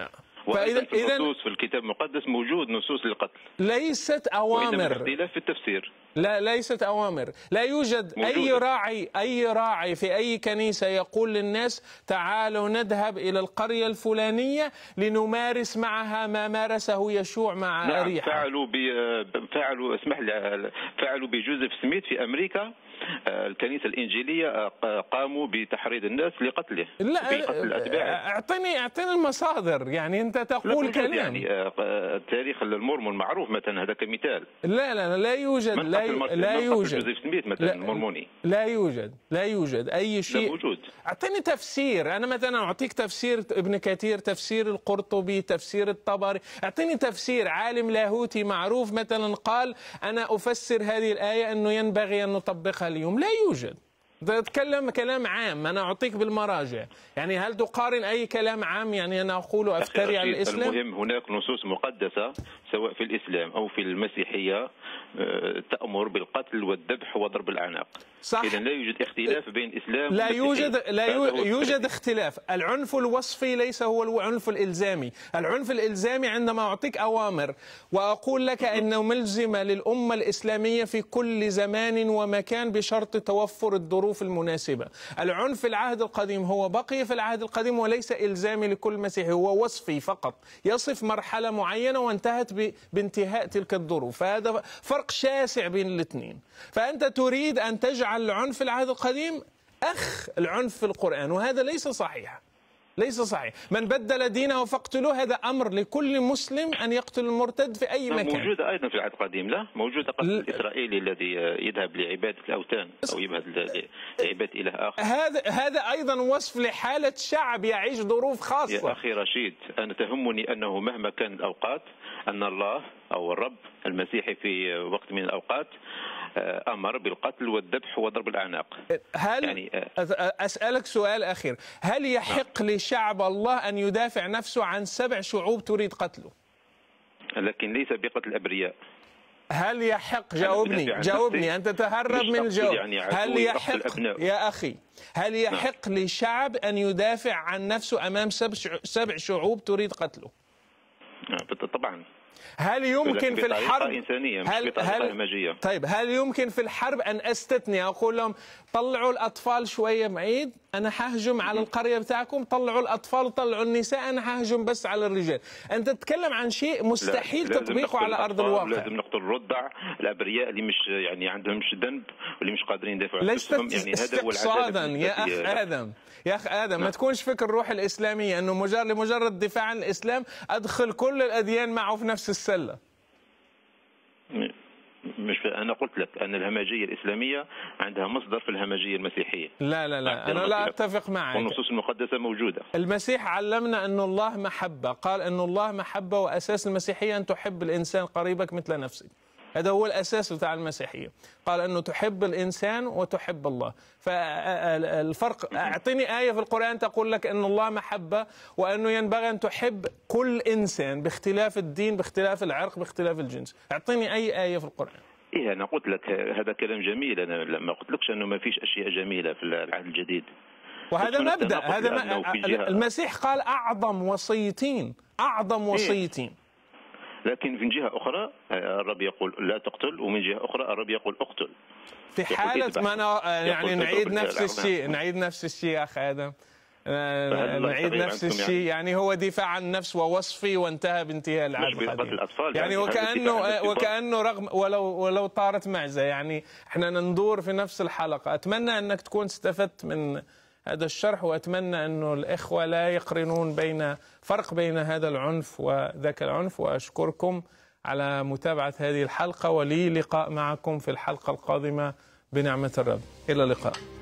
وأيضا في النصوص في الكتاب المقدس موجود نصوص للقتل، ليست أوامر، اختلاف في التفسير. لا ليست أوامر، لا يوجد موجودة. أي راعي أي راعي في أي كنيسة يقول للناس تعالوا نذهب إلى القرية الفلانية لنمارس معها ما مارسه يشوع مع نعم أريحة. فعلوا فعلوا اسمح لي فعلوا بجوزيف سميث في أمريكا. الكنيسة الإنجيلية قاموا بتحريض الناس لقتله، لا بقتل أتباعه. اعطني اعطني المصادر، يعني أنت تقول كلام. يعني التاريخ المورمون معروف مثلا، هذا كمثال. لا لا لا يوجد من لا, قتل لا من يوجد قتل جوزيف سميث مثلا المورموني. لا يوجد لا يوجد أي شيء. لا موجود. اعطيني تفسير، أنا مثلا أعطيك تفسير ابن كثير، تفسير القرطبي، تفسير الطبري، اعطيني تفسير عالم لاهوتي معروف مثلا قال أنا أفسر هذه الآية أنه ينبغي أن نطبقها اليوم. لا يوجد. تتكلم كلام عام، أنا أعطيك بالمراجع. يعني هل تقارن أي كلام عام؟ يعني أنا أقول أفتري على الإسلام. المهم هناك نصوص مقدسة سواء في الإسلام أو في المسيحية تأمر بالقتل والذبح وضرب الأعناق. صح. إذن لا يوجد اختلاف بين الإسلام لا يوجد لا يوجد, يوجد اختلاف. العنف الوصفي ليس هو العنف الإلزامي. العنف الإلزامي عندما أعطيك أوامر وأقول لك أنه ملزمة للأمة الإسلامية في كل زمان ومكان بشرط توفر الظروف المناسبة. العنف في العهد القديم هو بقي في العهد القديم وليس إلزامي لكل مسيحي، هو وصفي فقط يصف مرحلة معينة وانتهت بانتهاء تلك الظروف. فهذا فرق شاسع بين الاثنين. فأنت تريد أن تجعل العنف في العهد القديم أخ العنف في القرآن، وهذا ليس صحيح. ليس صحيح. من بدل دينه فاقتلوه، هذا أمر لكل مسلم أن يقتل المرتد في أي مكان. موجودة أيضا في العهد القديم. لا موجودة قتل الإسرائيلي الذي يذهب لعبادة الأوثان أو يذهب لعبادة إله آخر. هذا هذا أيضا وصف لحالة شعب يعيش ظروف خاصة. يا أخي رشيد، أنا تهمني أنه مهما كان الأوقات أن الله أو الرب المسيحي في وقت من الأوقات أمر بالقتل والذبح وضرب الأعناق. هل يعني أسألك سؤال أخير، هل يحق نعم. لشعب الله أن يدافع نفسه عن سبع شعوب تريد قتله؟ لكن ليس بقتل الأبرياء. هل يحق؟ جاوبني جاوبني أنت تهرب من الجواب. يعني هل يحق يا أخي هل يحق نعم. لشعب أن يدافع عن نفسه أمام سبع شعوب تريد قتله؟ طبعا. هل يمكن في الحرب إنسانية مش هل هل همجية. طيب هل يمكن في الحرب أن أستثني أقول لهم طلعوا الأطفال شوية بعيد، أنا حهجم على القرية بتاعكم، طلعوا الأطفال وطلعوا النساء، أنا حهجم بس على الرجال. أنت تتكلم عن شيء مستحيل تطبيقه على أرض الواقع. لازم نقتل الرضع الأبرياء اللي مش يعني عندهمش ذنب واللي مش قادرين يدافعوا عن نفسهم. يعني هذا هو استقصادا يا أخ آدم يا أخ آدم نعم. ما تكونش فكر الروح الإسلامية أنه مجرد لمجرد الدفاع عن الإسلام أدخل كل الأديان معه في نفس السلة. مش أنا قلت لك أن الهمجية الإسلامية عندها مصدر في الهمجية المسيحية. لا لا لا أنا لا أتفق معك. والنصوص المقدسة موجودة. المسيح علمنا أن الله محبة، قال أن الله محبة، وأساس المسيحية أن تحب الإنسان قريبك مثل نفسك. هذا هو الأساس بتاع المسيحية، قال أنه تحب الإنسان وتحب الله. فالفرق أعطيني آية في القرآن تقول لك أن الله محبة وأنه ينبغي أن تحب كل إنسان باختلاف الدين باختلاف العرق باختلاف الجنس. أعطيني أي آية في القرآن. إيه أنا قلت لك هذا كلام جميل، أنا لما قلت لكش أنه ما فيش أشياء جميلة في العهد الجديد. وهذا مبدأ، هذا ما المسيح قال أعظم وصيتين أعظم وصيتين. إيه؟ لكن من جهة أخرى الرب يقول لا تقتل، ومن جهة أخرى الرب يقول اقتل. في حالة ما أنا يعني نعيد نفس الشيء نعيد نفس الشيء يا أخي آدم نعيد نفس الشيء. يعني هو دفاع عن النفس ووصفي وانتهى بانتهاء العهد القديم. يعني وكأنه وكأنه رغم ولو ولو طارت معزة، يعني احنا ندور في نفس الحلقة. أتمنى أنك تكون استفدت من هذا الشرح، وأتمنى أنه الإخوة لا يقرنون بين فرق بين هذا العنف وذاك العنف. وأشكركم على متابعة هذه الحلقة، ولي لقاء معكم في الحلقة القادمة بنعمة الرب. إلى اللقاء.